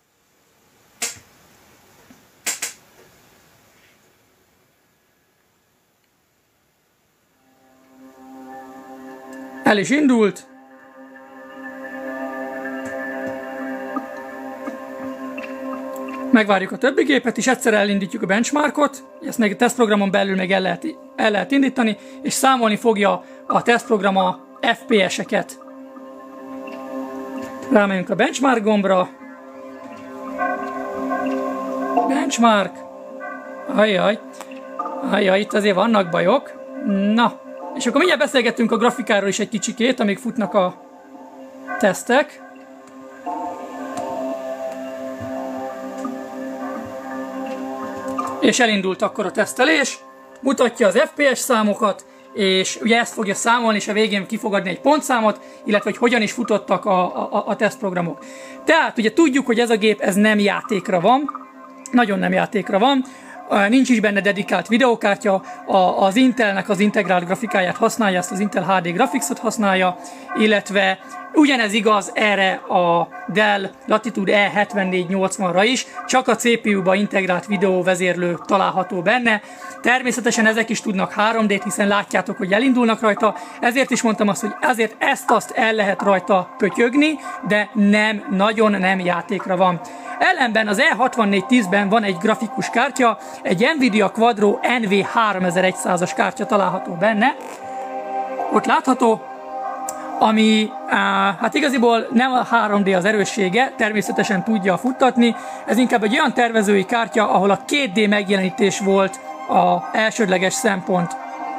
El is indult. Megvárjuk a többi gépet, és egyszer elindítjuk a benchmarkot. Ezt még a tesztprogramon belül még el lehet, el lehet indítani, és számolni fogja a tesztprogram a ef pé es-eket. Rámegyünk a benchmark gombra. Benchmark. Ajjaj. Ajjaj, itt azért vannak bajok. Na, és akkor mindjárt beszélgettünk a grafikáról is egy kicsikét, amíg futnak a tesztek. És elindult akkor a tesztelés. Mutatja az ef pé es számokat, és ugye ezt fogja számolni, és a végén ki fog adni egy pontszámot, illetve hogy hogyan is futottak a, a, a tesztprogramok. Tehát ugye tudjuk, hogy ez a gép ez nem játékra van, nagyon nem játékra van, nincs is benne dedikált videókártya, az Intelnek az integrált grafikáját használja, ezt az Intel há dé Graphics-ot használja, illetve ugyanez igaz erre a Dell Latitude E hetvennégy nyolcvanra is, csak a cé pé u-ba integrált videóvezérlő található benne. Természetesen ezek is tudnak három dét, hiszen látjátok, hogy elindulnak rajta, ezért is mondtam azt, hogy ezért ezt-azt el lehet rajta pötyögni, de nem, nagyon nem játékra van. Ellenben az E hatvannégy tízben van egy grafikus kártya, egy Nvidia Quadro N V háromezer-százas kártya található benne. Ott látható, ami hát igaziból nem a három dé az erőssége, természetesen tudja futtatni, ez inkább egy olyan tervezői kártya, ahol a két dé megjelenítés volt az elsődleges szempont.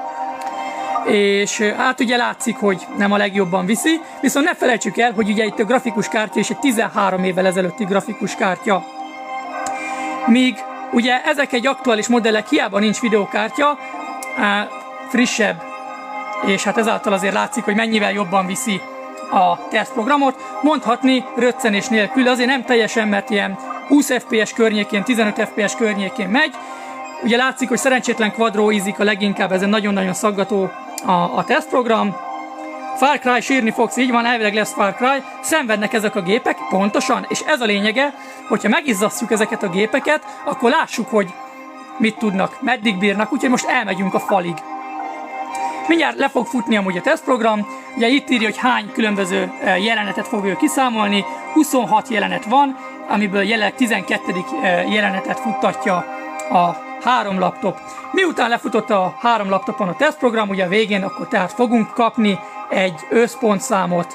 És hát ugye látszik, hogy nem a legjobban viszi, viszont ne felejtsük el, hogy ugye itt a grafikus kártya is egy tizenhárom évvel ezelőtti grafikus kártya. Míg ugye ezek egy aktuális modellek, hiába nincs videókártya, frissebb, és hát ezáltal azért látszik, hogy mennyivel jobban viszi a tesztprogramot. Mondhatni röccenés nélkül, azért nem teljesen, mert ilyen húsz ef pé es környékén, tizenöt ef pé es környékén megy. Ugye látszik, hogy szerencsétlen quadro ízik a leginkább, ezen nagyon-nagyon szaggató a, a tesztprogram. Far Cry, sírni fogsz, így van, elvileg lesz Far Cry, szenvednek ezek a gépek, pontosan, és ez a lényege, hogyha megizzasztjuk ezeket a gépeket, akkor lássuk, hogy mit tudnak, meddig bírnak, úgyhogy most elmegyünk a falig. Mindjárt le fog futni amúgy a tesztprogram, ugye itt írja, hogy hány különböző jelenetet fog ő kiszámolni, huszonhat jelenet van, amiből jelenleg tizenkettedik jelenetet futtatja a három laptop. Miután lefutott a három laptopon a tesztprogram, ugye a végén akkor tehát fogunk kapni egy összpontszámot.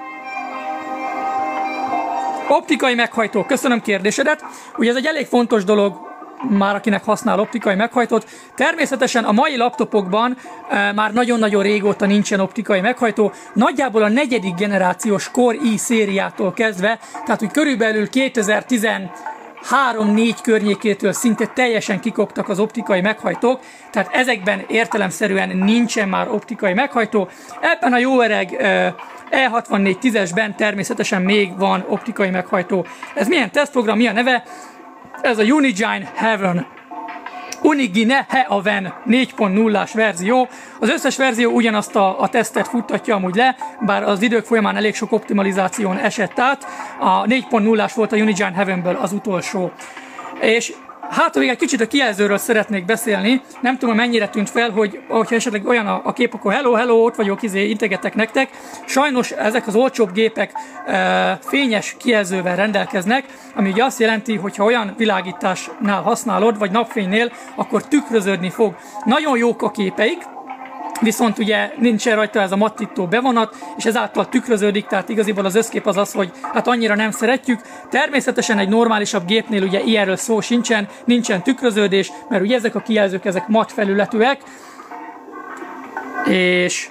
Optikai meghajtó, köszönöm kérdésedet, ugye ez egy elég fontos dolog, már akinek használ optikai meghajtót. Természetesen a mai laptopokban e, már nagyon-nagyon régóta nincsen optikai meghajtó, nagyjából a negyedik generációs Core i szériától kezdve, tehát hogy körülbelül kétezer-tizenhárom négy környékétől szinte teljesen kikoptak az optikai meghajtók, tehát ezekben értelemszerűen nincsen már optikai meghajtó. Ebben a jó öreg e, E hatvannégy tízesben természetesen még van optikai meghajtó. Ez milyen tesztprogram, mi a neve? Ez a Unigine Heaven. Unigine Heaven négy pont nullás verzió. Az összes verzió ugyanazt a, a tesztet futtatja amúgy le, bár az idők folyamán elég sok optimalizáción esett át. A négy pont nullás volt a Unigine Heavenből az utolsó. És hát még egy kicsit a kijelzőről szeretnék beszélni. Nem tudom, mennyire tűnt fel, hogy hogyha esetleg olyan a, a kép, akkor hello, hello, ott vagyok, izé, integetek nektek. Sajnos ezek az olcsóbb gépek e, fényes kijelzővel rendelkeznek, ami ugye azt jelenti, hogy ha olyan világításnál használod, vagy napfénynél, akkor tükröződni fog. Nagyon jók a képeik, viszont ugye nincsen rajta ez a mattító bevonat, és ezáltal tükröződik, tehát igaziból az összkép az az, hogy hát annyira nem szeretjük. Természetesen egy normálisabb gépnél ugye ilyenről szó sincsen, nincsen tükröződés, mert ugye ezek a kijelzők, ezek matt felületűek, és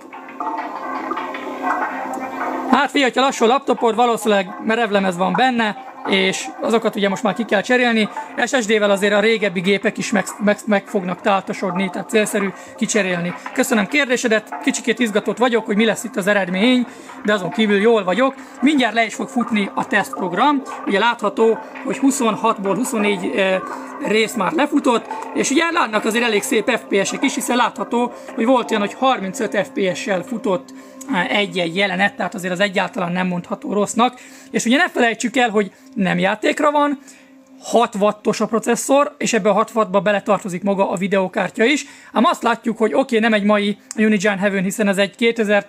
hát figyelj, ha lassú a laptopod, valószínűleg merevlemez van benne, és azokat ugye most már ki kell cserélni. es es dé-vel azért a régebbi gépek is meg, meg, meg fognak táltosodni, tehát célszerű kicserélni. Köszönöm kérdésedet, kicsikét izgatott vagyok, hogy mi lesz itt az eredmény, de azon kívül jól vagyok. Mindjárt le is fog futni a tesztprogram. Ugye látható, hogy huszonhatból huszonnégy e, rész már lefutott, és ugye látnak azért elég szép ef pé esek is, hiszen látható, hogy volt olyan, hogy harmincöt ef pé essel futott egy-egy jelenet, tehát azért az egyáltalán nem mondható rossznak. És ugye ne felejtsük el, hogy nem játékra van, hat wattos a processzor, és ebbe a hat wattba beletartozik maga a videókártya is. Ám azt látjuk, hogy oké, okay, nem egy mai Unigine Heaven, hiszen ez egy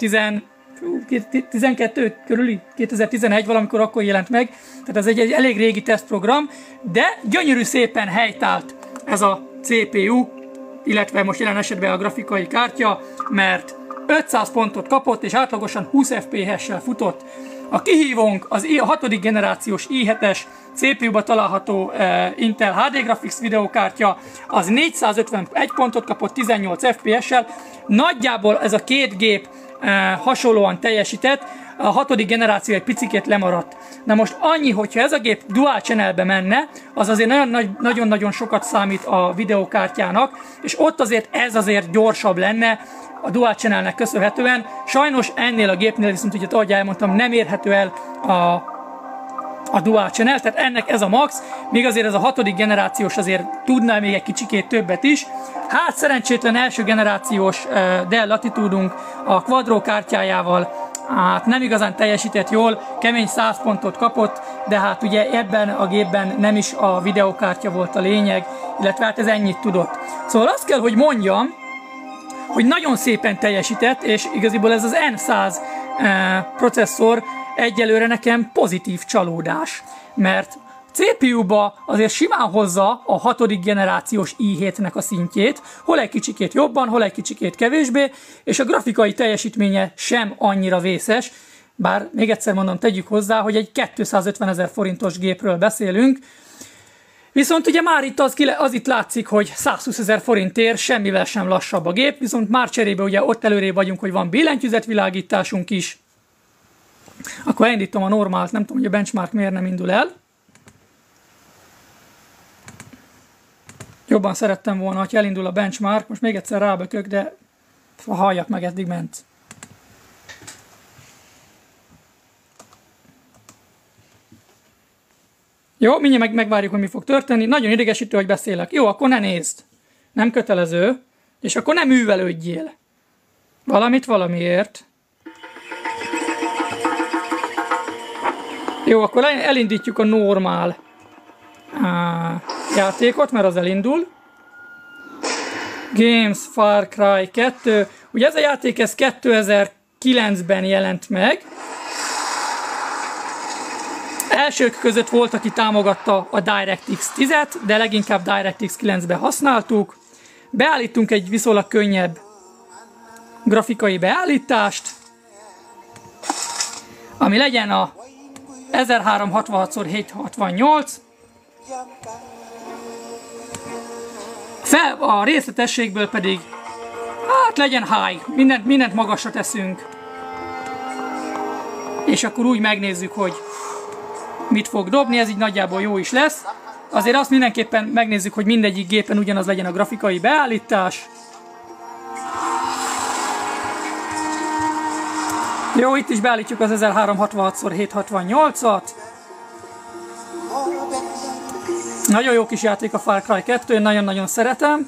kétezer-tizenkettő körüli, kétezer-tizenegy valamikor akkor jelent meg, tehát ez egy, egy elég régi tesztprogram, de gyönyörű szépen helytált ez a cé pé u, illetve most jelen esetben a grafikai kártya, mert ötszáz pontot kapott, és átlagosan húsz ef pé essel futott. A kihívónk az a hatodik generációs i hetes cé pé u-ba található uh, Intel há dé Graphics videókártya, az négyszázötvenegy pontot kapott tizennyolc ef pé essel. Nagyjából ez a két gép uh, hasonlóan teljesített, a hatodik generáció egy picikét lemaradt. Na most annyi, hogyha ez a gép dual channelbe menne, az azért nagyon-nagyon sokat számít a videókártyának, és ott azért ez azért gyorsabb lenne a dual channelnek köszönhetően. Sajnos ennél a gépnél viszont, ugye, ahogy elmondtam, nem érhető el a, a dual channel, tehát ennek ez a max, még azért ez a hatodik generációs azért tudná még egy kicsikét többet is. Hát szerencsétlen első generációs uh, Dell Latitude-unk a Quadro kártyájával hát nem igazán teljesített jól, kemény száz pontot kapott, de hát ugye ebben a gépben nem is a videókártya volt a lényeg, illetve hát ez ennyit tudott. Szóval azt kell, hogy mondjam, hogy nagyon szépen teljesített, és igaziból ez az en száz eh, processzor egyelőre nekem pozitív csalódás, mert cé pé u-ba azért simán hozza a hatodik generációs i hétnek a szintjét, hol egy kicsikét jobban, hol egy kicsikét kevésbé, és a grafikai teljesítménye sem annyira vészes, bár még egyszer mondom, tegyük hozzá, hogy egy kétszázötvenezer forintos gépről beszélünk, viszont ugye már itt az, az itt látszik, hogy százhúszezer forintért semmivel sem lassabb a gép, viszont már cserébe ugye ott előrébb vagyunk, hogy van billentyűzetvilágításunk is. Akkor elindítom a normált, nem tudom, hogy a benchmark miért nem indul el. Jobban szerettem volna, hogy elindul a benchmark, most még egyszer rábökök, de halljak meg, eddig ment. Jó, mindjárt meg, megvárjuk, hogy mi fog történni. Nagyon idegesítő, hogy beszélek. Jó, akkor ne nézd. Nem kötelező. És akkor nem művelődjél. Valamit valamiért. Jó, akkor elindítjuk a normál á, játékot, mert az elindul. Games Far Cry kettő. Ugye ez a játék ez kétezer-kilencben jelent meg. Elsők között volt, aki támogatta a DirectX tízet, de leginkább DirectX kilencben használtuk. Beállítunk egy viszonylag könnyebb grafikai beállítást, ami legyen a ezerháromszázhatvanhat szor hétszázhatvannyolc. Fel a részletességből pedig, hát legyen high, mindent, mindent magasra teszünk. És akkor úgy megnézzük, hogy mit fog dobni, ez így nagyjából jó is lesz. Azért azt mindenképpen megnézzük, hogy mindegyik gépen ugyanaz legyen a grafikai beállítás. Jó, itt is beállítjuk az ezerháromszázhatvanhat szor hétszázhatvannyolcat. Nagyon jó kis játék a Far Cry kettő, én nagyon-nagyon szeretem.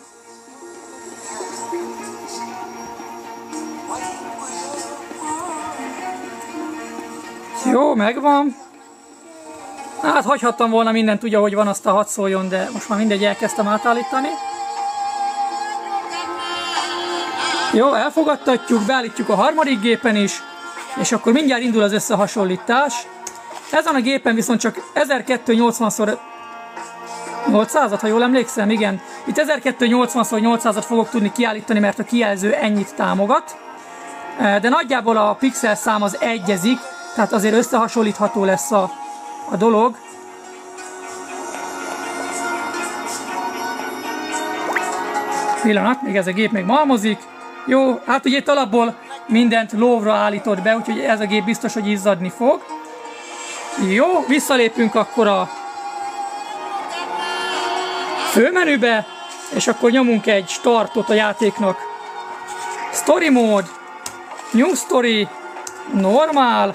Jó, megvan. Hát hagyhattam volna mindent úgy, ahogy van, azt a hat szóljon, de most már mindegy, elkezdtem átállítani. Jó, elfogadtatjuk, beállítjuk a harmadik gépen is, és akkor mindjárt indul az összehasonlítás. Ezen a gépen viszont csak ezerkétszáznyolcvan szor nyolcszázat, ha jól emlékszem, igen. Itt ezerkétszáznyolcvan szor nyolcszázat fogok tudni kiállítani, mert a kijelző ennyit támogat. De nagyjából a pixel szám az egyezik, tehát azért összehasonlítható lesz a, a dolog. Pillanat, még ez a gép még malmozik. Jó, hát ugye itt alapból mindent lóvra állított be, úgyhogy ez a gép biztos, hogy izzadni fog. Jó, visszalépünk akkor a főmenübe, és akkor nyomunk egy startot a játéknak. Story mód, New Story, normál,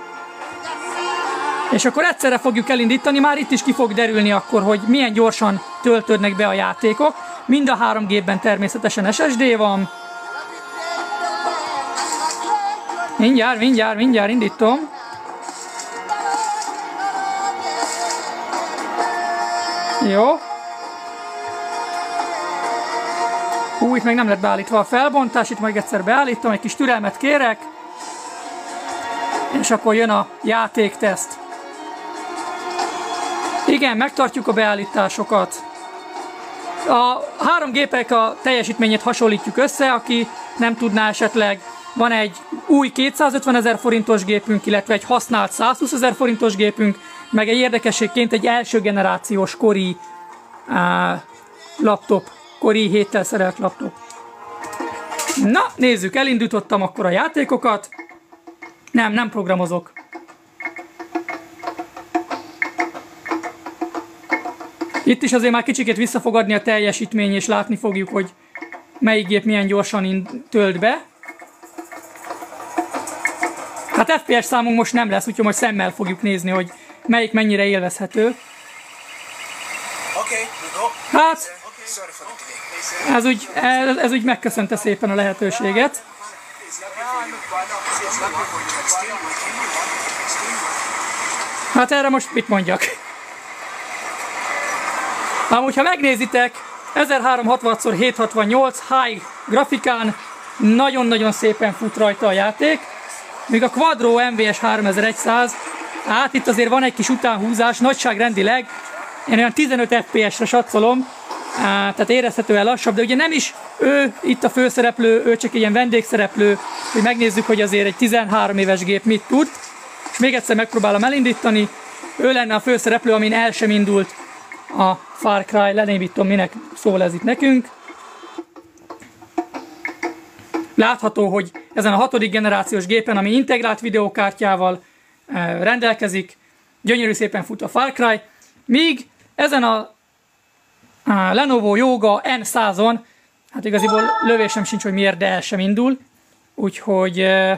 és akkor egyszerre fogjuk elindítani, már itt is ki fog derülni akkor, hogy milyen gyorsan töltődnek be a játékok. Mind a három gépben természetesen es es dé van. Mindjárt, mindjárt, mindjárt indítom. Jó. Hú, itt még nem lett beállítva a felbontás, itt majd egyszer beállítom, egy kis türelmet kérek. És akkor jön a játékteszt. Igen, megtartjuk a beállításokat. A három gépek a teljesítményét hasonlítjuk össze, aki nem tudná esetleg, van egy új kétszázötvenezer forintos gépünk, illetve egy használt százhúszezer forintos gépünk, meg egy érdekességként egy első generációs Core uh, laptop, Core i héttel szerelt laptop. Na, nézzük, elindítottam akkor a játékokat. Nem, nem programozok. Itt is azért már kicsikét vissza fog adni a teljesítmény, és látni fogjuk, hogy melyik gép milyen gyorsan tölt be. Hát ef pé es számunk most nem lesz, úgyhogy majd szemmel fogjuk nézni, hogy melyik mennyire élvezhető. Hát, ez úgy, ez, ez úgy megköszönte szépen a lehetőséget. Hát erre most mit mondjak? Amúgy, ha megnézitek, ezerháromszázhatvanhat szor hétszázhatvannyolc high grafikán nagyon-nagyon szépen fut rajta a játék, míg a Quadro em vé es háromezer-száz Hát itt azért van egy kis utánhúzás, nagyságrendileg. Én olyan tizenöt ef pé es-re satszolom, tehát érezhetően lassabb, de ugye nem is ő itt a főszereplő, ő csak egy ilyen vendégszereplő, hogy megnézzük, hogy azért egy tizenhárom éves gép mit tud. És még egyszer megpróbálom elindítani. Ő lenne a főszereplő, amin el sem indult a Far Cry. Lenémítom, minek szól ez itt nekünk. Látható, hogy ezen a hatodik generációs gépen, ami integrált videókártyával rendelkezik, gyönyörű szépen fut a Far Cry, míg ezen a, a Lenovo Yoga N százon, hát igaziból lövésem sincs, hogy miért, de el sem indul, úgyhogy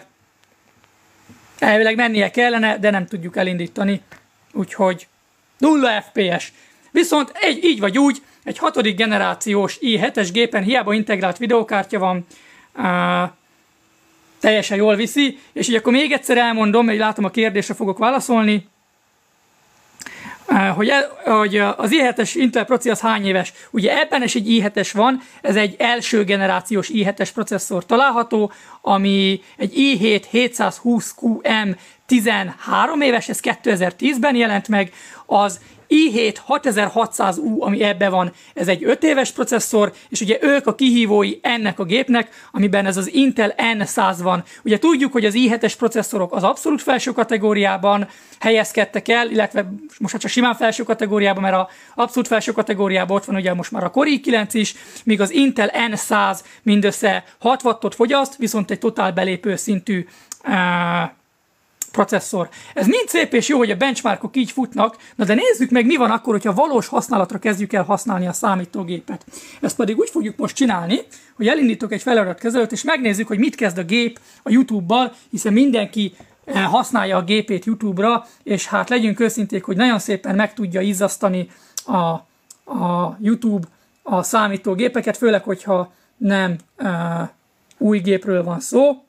elvileg mennie kellene, de nem tudjuk elindítani, úgyhogy nulla ef pé es. Viszont egy, így vagy úgy, egy hatodik generációs i hetes gépen hiába integrált videókártya van, Uh, teljesen jól viszi, és így akkor még egyszer elmondom, mert látom a kérdésre fogok válaszolni, uh, hogy, e, hogy az i hetes Intel proci az hány éves. Ugye ebben is egy i hetes van, ez egy első generációs i hetes processzor található, ami egy i hét hétszázhúsz Q M tizenhárom éves, ez kétezer-tízben jelent meg, az i hét hatezer-hatszáz U, ami ebben van, ez egy öt éves processzor, és ugye ők a kihívói ennek a gépnek, amiben ez az Intel N száz van. Ugye tudjuk, hogy az i hetes processzorok az abszolút felső kategóriában helyezkedtek el, illetve most csak simán felső kategóriában, mert az abszolút felső kategóriában ott van ugye most már a Core i kilenc is, míg az Intel N száz mindössze hat wattot fogyaszt, viszont egy totál belépő szintű uh, processzor. Ez mind szép és jó, hogy a benchmarkok így futnak, na de nézzük meg, mi van akkor, hogyha valós használatra kezdjük el használni a számítógépet. Ezt pedig úgy fogjuk most csinálni, hogy elindítok egy feliratkezelőt, és megnézzük, hogy mit kezd a gép a YouTube-bal, hiszen mindenki használja a gépét YouTube-ra, és hát legyünk őszinték, hogy nagyon szépen meg tudja izzasztani a, a YouTube a számítógépeket, főleg, hogyha nem uh, új gépről van szó.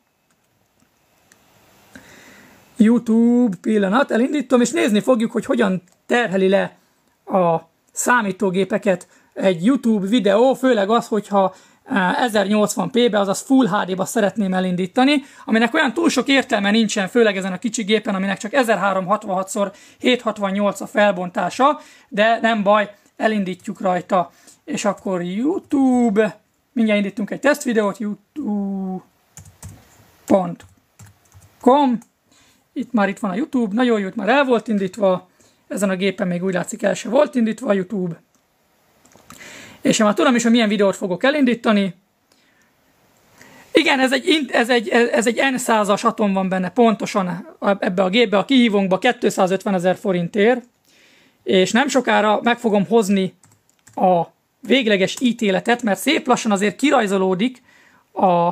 YouTube, pillanat, elindítom, és nézni fogjuk, hogy hogyan terheli le a számítógépeket egy YouTube videó, főleg az, hogyha ezernyolcvan p-be, azaz Full há dé-ba szeretném elindítani, aminek olyan túl sok értelme nincsen, főleg ezen a kicsi gépen, aminek csak ezerháromszázhatvanhat szor hétszázhatvannyolc a felbontása, de nem baj, elindítjuk rajta. És akkor YouTube, mindjárt indítunk egy tesztvideót, youtube pont com. Itt már itt van a YouTube, nagyon jó, itt már el volt indítva, ezen a gépen még úgy látszik el se volt indítva a YouTube. És én már tudom is, hogy milyen videót fogok elindítani. Igen, ez egy, ez egy, ez egy N százas atom van benne pontosan ebbe a gépbe, a kihívónkba kétszázötvenezer forintért, és nem sokára meg fogom hozni a végleges ítéletet, mert szép lassan azért kirajzolódik a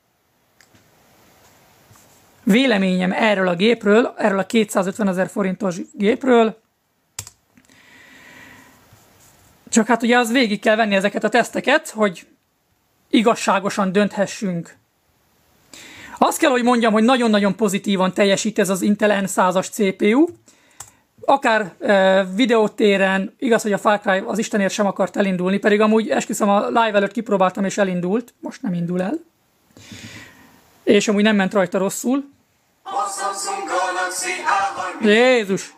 véleményem erről a gépről, erről a kétszázötvenezer forintos gépről. Csak hát ugye az végig kell venni ezeket a teszteket, hogy igazságosan dönthessünk. Azt kell, hogy mondjam, hogy nagyon-nagyon pozitívan teljesít ez az Intel N százas cé pé u. Akár e, videótéren, igaz, hogy a Far Cry az Istenért sem akart elindulni, pedig amúgy esküszöm a live előtt kipróbáltam és elindult, most nem indul el. És amúgy nem ment rajta rosszul. Jézus!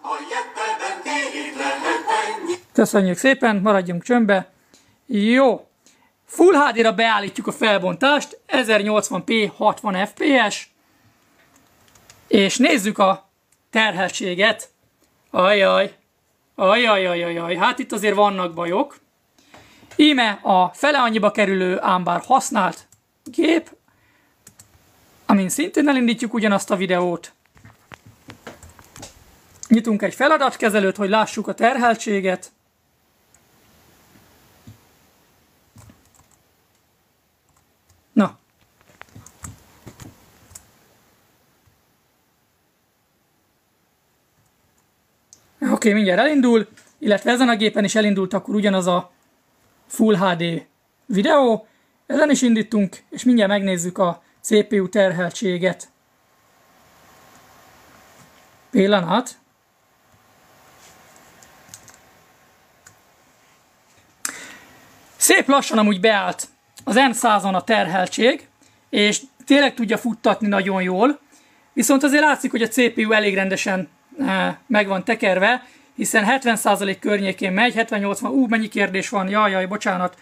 Köszönjük szépen, maradjunk csöndbe. Jó. Full há dé-ra beállítjuk a felbontást, ezernyolcvan p hatvan ef pé es. És nézzük a terheltséget. Ajaj. Ajajajajaj. Hát itt azért vannak bajok. Íme a fele annyiba kerülő, ám bár használt gép, amin szintén elindítjuk ugyanazt a videót. Nyitunk egy feladatkezelőt, hogy lássuk a terheltséget. Na. Oké, okay, mindjárt elindul, illetve ezen a gépen is elindult akkor ugyanaz a Full há dé videó. Ezen is indítunk, és mindjárt megnézzük a cé pé u terheltséget. Pillanat. Szép lassan amúgy beállt az N százon a terheltség, és tényleg tudja futtatni nagyon jól, viszont azért látszik, hogy a cé pé u elég rendesen meg van tekerve, hiszen hetven százalék környékén megy, hetven-nyolcvan, ú, mennyi kérdés van, jaj, jaj, bocsánat.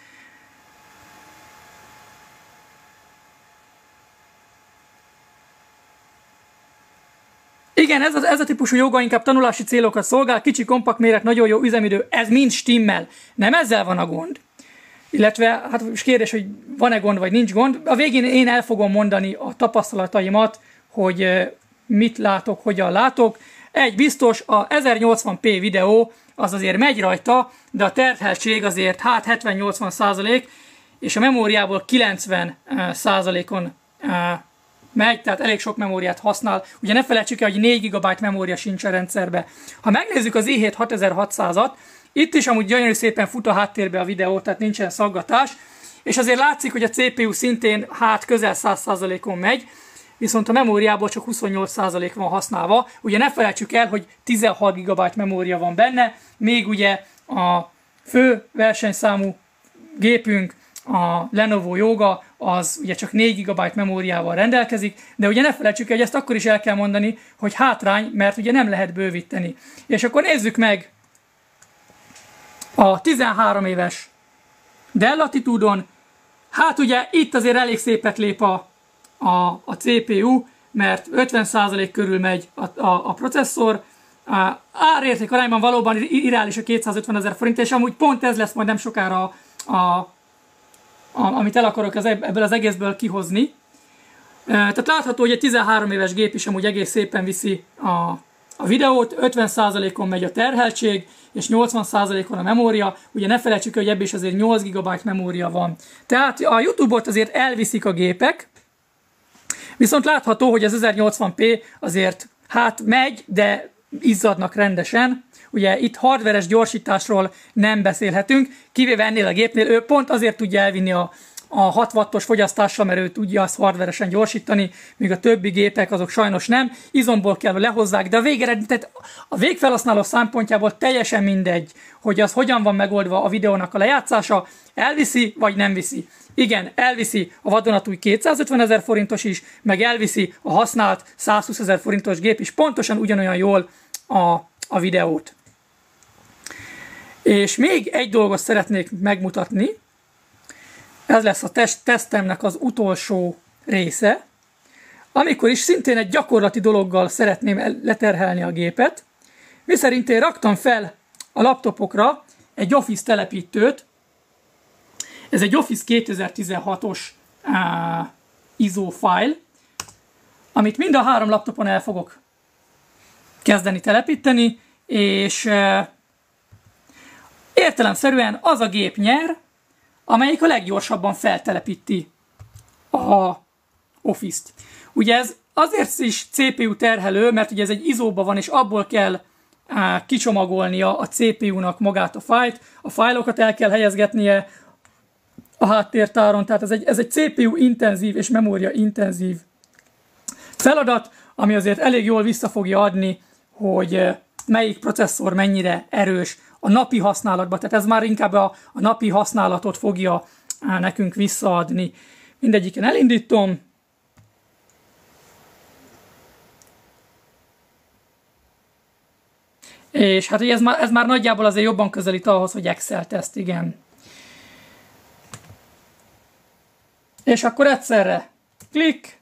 Igen, ez a, ez a típusú joga inkább tanulási célokat szolgál, kicsi kompakt méret, nagyon jó üzemidő, ez mind stimmel. Nem ezzel van a gond. Illetve, hát kérdés, hogy van-e gond, vagy nincs gond. A végén én el fogom mondani a tapasztalataimat, hogy mit látok, hogyan látok. Egy biztos, a ezernyolcvan pé videó az azért megy rajta, de a terheltség azért hát hetven-nyolcvan százalék, és a memóriából kilencven százalékon megy, tehát elég sok memóriát használ. Ugye ne felejtsük el, hogy négy gigabyte memória sincs a rendszerbe. Ha megnézzük az i hét hatezer-hatszázat, itt is amúgy gyönyörű szépen fut a háttérbe a videó, tehát nincsen szaggatás, és azért látszik, hogy a cé pé u szintén hát közel száz százalékon megy, viszont a memóriából csak huszonnyolc százalék van használva. Ugye ne felejtsük el, hogy tizenhat gigabyte memória van benne, még ugye a fő versenyszámú gépünk, a Lenovo Yoga, az ugye csak négy gigabyte memóriával rendelkezik, de ugye ne felejtsük el, hogy ezt akkor is el kell mondani, hogy hátrány, mert ugye nem lehet bővíteni. És akkor nézzük meg a tizenhárom éves Dell Latitude-on. Hát ugye itt azért elég szépet lép a, a, a cé pé u, mert ötven százalék körül megy a, a, a processzor. A árérték arányban valóban irreális a kétszázötvenezer forint, és amúgy pont ez lesz majd nem sokára a, a, a, amit el akarok az, ebből az egészből kihozni. Tehát látható, hogy egy tizenhárom éves gép is amúgy egész szépen viszi a, a videót, ötven százalékon megy a terheltség, és nyolcvan százalékon a memória. Ugye ne felejtsük, hogy ebből is azért nyolc gigabyte memória van. Tehát a YouTube-ot azért elviszik a gépek, viszont látható, hogy az ezernyolcvan pé azért hát megy, de izzadnak rendesen. Ugye itt hardveres gyorsításról nem beszélhetünk, kivéve ennél a gépnél, ő pont azért tudja elvinni a, a hat wattos fogyasztással, mert ő tudja azt hardveresen gyorsítani, míg a többi gépek azok sajnos nem. Izomból kell lehozzák, de a végeredmény, tehát a végfelhasználó szempontjából teljesen mindegy, hogy az hogyan van megoldva a videónak a lejátszása, elviszi vagy nem viszi. Igen, elviszi a vadonatúj kétszázötvenezer forintos is, meg elviszi a használt százhúszezer forintos gép is pontosan ugyanolyan jól a, a videót. És még egy dolgot szeretnék megmutatni, ez lesz a test tesztemnek az utolsó része, amikor is szintén egy gyakorlati dologgal szeretném leterhelni a gépet, miszerint én raktam fel a laptopokra egy Office telepítőt. Ez egy Office kétezer-tizenhatos uh, i es o file, amit mind a három laptopon el fogok kezdeni telepíteni, és uh, értelemszerűen az a gép nyer, amelyik a leggyorsabban feltelepíti a Office-t. Ugye ez azért is cé pé u terhelő, mert ugye ez egy i es o-ba van, és abból kell uh, kicsomagolnia a cé pé u-nak magát a fájlt, a fájlokat el kell helyezgetnie a háttértáron, tehát ez egy, ez egy cé pé u intenzív és memória intenzív feladat, ami azért elég jól vissza fogja adni, hogy uh, melyik processzor mennyire erős a napi használatban, tehát ez már inkább a, a napi használatot fogja uh, nekünk visszaadni. Mindegyiken elindítom. És hát ez már, ez már nagyjából azért jobban közelít ahhoz, hogy Excel teszt, igen. És akkor egyszerre klik,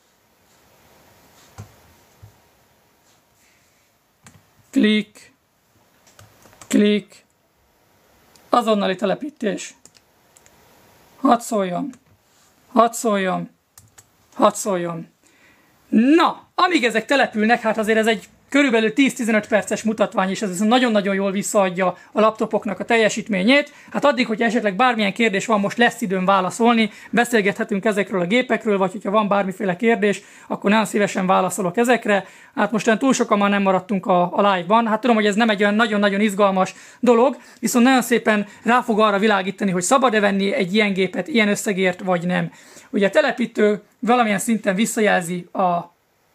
klik, klik, azonnali telepítés. Hadd szóljon, hadd szóljon, hadd szóljon. Na, amíg ezek települnek, hát azért ez egy körülbelül tíz-tizenöt perces mutatvány, és ez nagyon-nagyon jól visszaadja a laptopoknak a teljesítményét. Hát addig, hogyha esetleg bármilyen kérdés van, most lesz időm válaszolni, beszélgethetünk ezekről a gépekről, vagy hogyha van bármiféle kérdés, akkor nagyon szívesen válaszolok ezekre. Hát most olyan túl sokan már nem maradtunk a, a live-ban. Hát tudom, hogy ez nem egy olyan nagyon-nagyon izgalmas dolog, viszont nagyon szépen rá fog arra világítani, hogy szabad-e venni egy ilyen gépet ilyen összegért, vagy nem. Ugye a telepítő valamilyen szinten visszajelzi a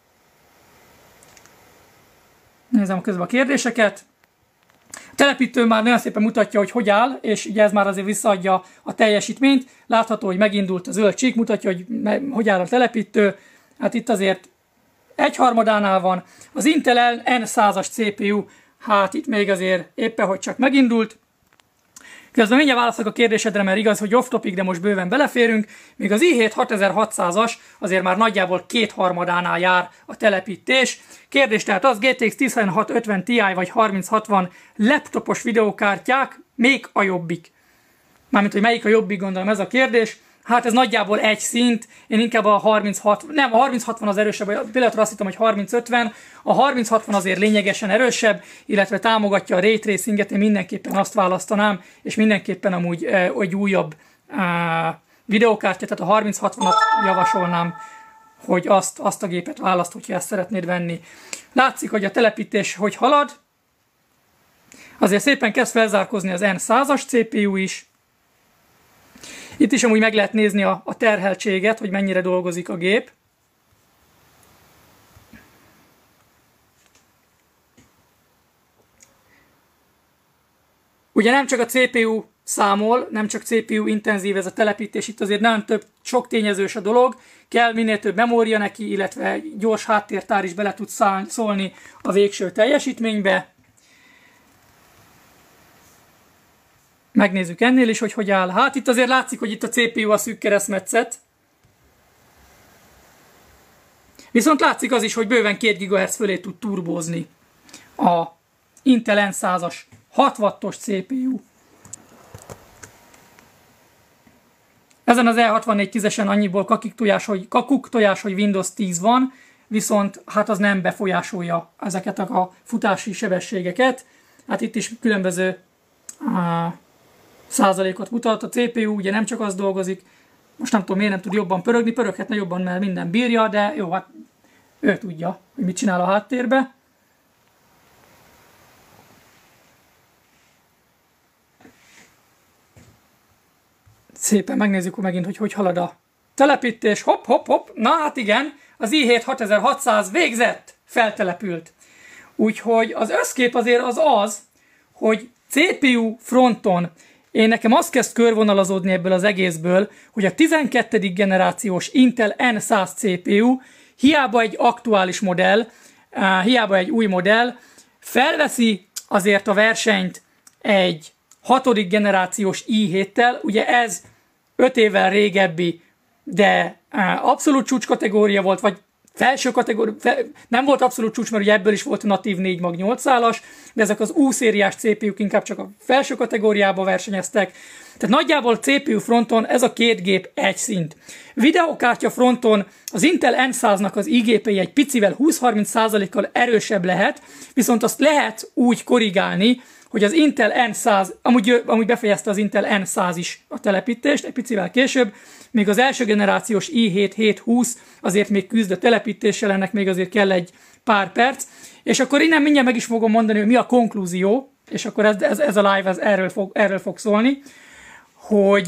Nézem közben a kérdéseket. A telepítő már nagyon szépen mutatja, hogy hogy áll, és ugye ez már azért visszaadja a teljesítményt. Látható, hogy megindult a zöld csík, mutatja, hogy hogy áll a telepítő. Hát itt azért egyharmadánál van. Az Intel N százas cé pé u, hát itt még azért éppen, hogy csak megindult. Közben mindjárt válaszolok a kérdésedre, mert igaz, hogy off-topic, de most bőven beleférünk. Még az i hét hatezer-hatszázas azért már nagyjából kétharmadánál jár a telepítés. Kérdés tehát az, gé té iksz tizenhat ötven Ti vagy harminc hatvan laptopos videókártyák, még a jobbik. Mármint, hogy melyik a jobbik, gondolom ez a kérdés. Hát ez nagyjából egy szint, én inkább a harminc hatvan, nem, a harminc hatvan az erősebb, pillanatra azt hittem, hogy harminc ötven, a harminc hatvan azért lényegesen erősebb, illetve támogatja a ray tracinget, én mindenképpen azt választanám, és mindenképpen amúgy e, egy újabb e, videókártya, tehát a harminc hatvanat javasolnám, hogy azt, azt a gépet választ, hogyha ezt szeretnéd venni. Látszik, hogy a telepítés hogy halad, azért szépen kezd felzárkózni az N százas cé pé u is. Itt is amúgy meg lehet nézni a, a terheltséget, hogy mennyire dolgozik a gép. Ugye nem csak a cé pé u számol, nem csak cé pé u intenzív ez a telepítés, itt azért nagyon több, sok tényezős a dolog, kell minél több memória neki, illetve gyors háttértár is bele tud szólni a végső teljesítménybe. Megnézzük ennél is, hogy hogy áll. Hát itt azért látszik, hogy itt a cé pé u a szűk keresztmetszet. Viszont látszik az is, hogy bőven két gigahertz fölé tud turbózni a Intel N százas hat wattos cé pé u. Ezen az E hatvannégy tízesen annyiból kakik tojás, hogy, kakuk tojás, hogy Windows tíz van, viszont hát az nem befolyásolja ezeket a futási sebességeket. Hát itt is különböző uh, százalékot mutat. A cé pé u ugye nem csak az dolgozik, most nem tudom miért nem tud jobban pörögni, pöröghetne jobban, mert minden bírja, de jó, hát ő tudja, hogy mit csinál a háttérbe. Szépen megnézzük megint, hogy hogy halad a telepítés. Hopp, hopp, hopp. Na hát igen, az i hét hatezer-hatszáz végzett, feltelepült. Úgyhogy az összkép azért az az, hogy cé pé u fronton én nekem azt kezd körvonalazódni ebből az egészből, hogy a tizenkettedik generációs Intel N száz cé pé u hiába egy aktuális modell, hiába egy új modell, felveszi azért a versenyt egy hatodik generációs i héttel, ugye ez öt évvel régebbi, de abszolút csúcskategória volt, vagy felső kategória, fel, nem volt abszolút csúcs, mert ugye ebből is volt a natív négy mag nyolc szálas, de ezek az U-szériás cé pé u-k inkább csak a felső kategóriába versenyeztek. Tehát nagyjából cé pé u fronton ez a két gép egy szint. Videokártya fronton az Intel N száznak az i-gépei egy picivel húsz-harminc százalékkal erősebb lehet, viszont azt lehet úgy korrigálni, hogy az Intel N száz, amúgy, amúgy befejezte az Intel N száz is a telepítést, egy picivel később, még az első generációs i hét hétszázhúsz azért még küzd a telepítéssel, ennek még azért kell egy pár perc, és akkor innen mindjárt meg is fogom mondani, hogy mi a konklúzió, és akkor ez, ez, ez a live ez erről, fog, erről fog szólni, hogy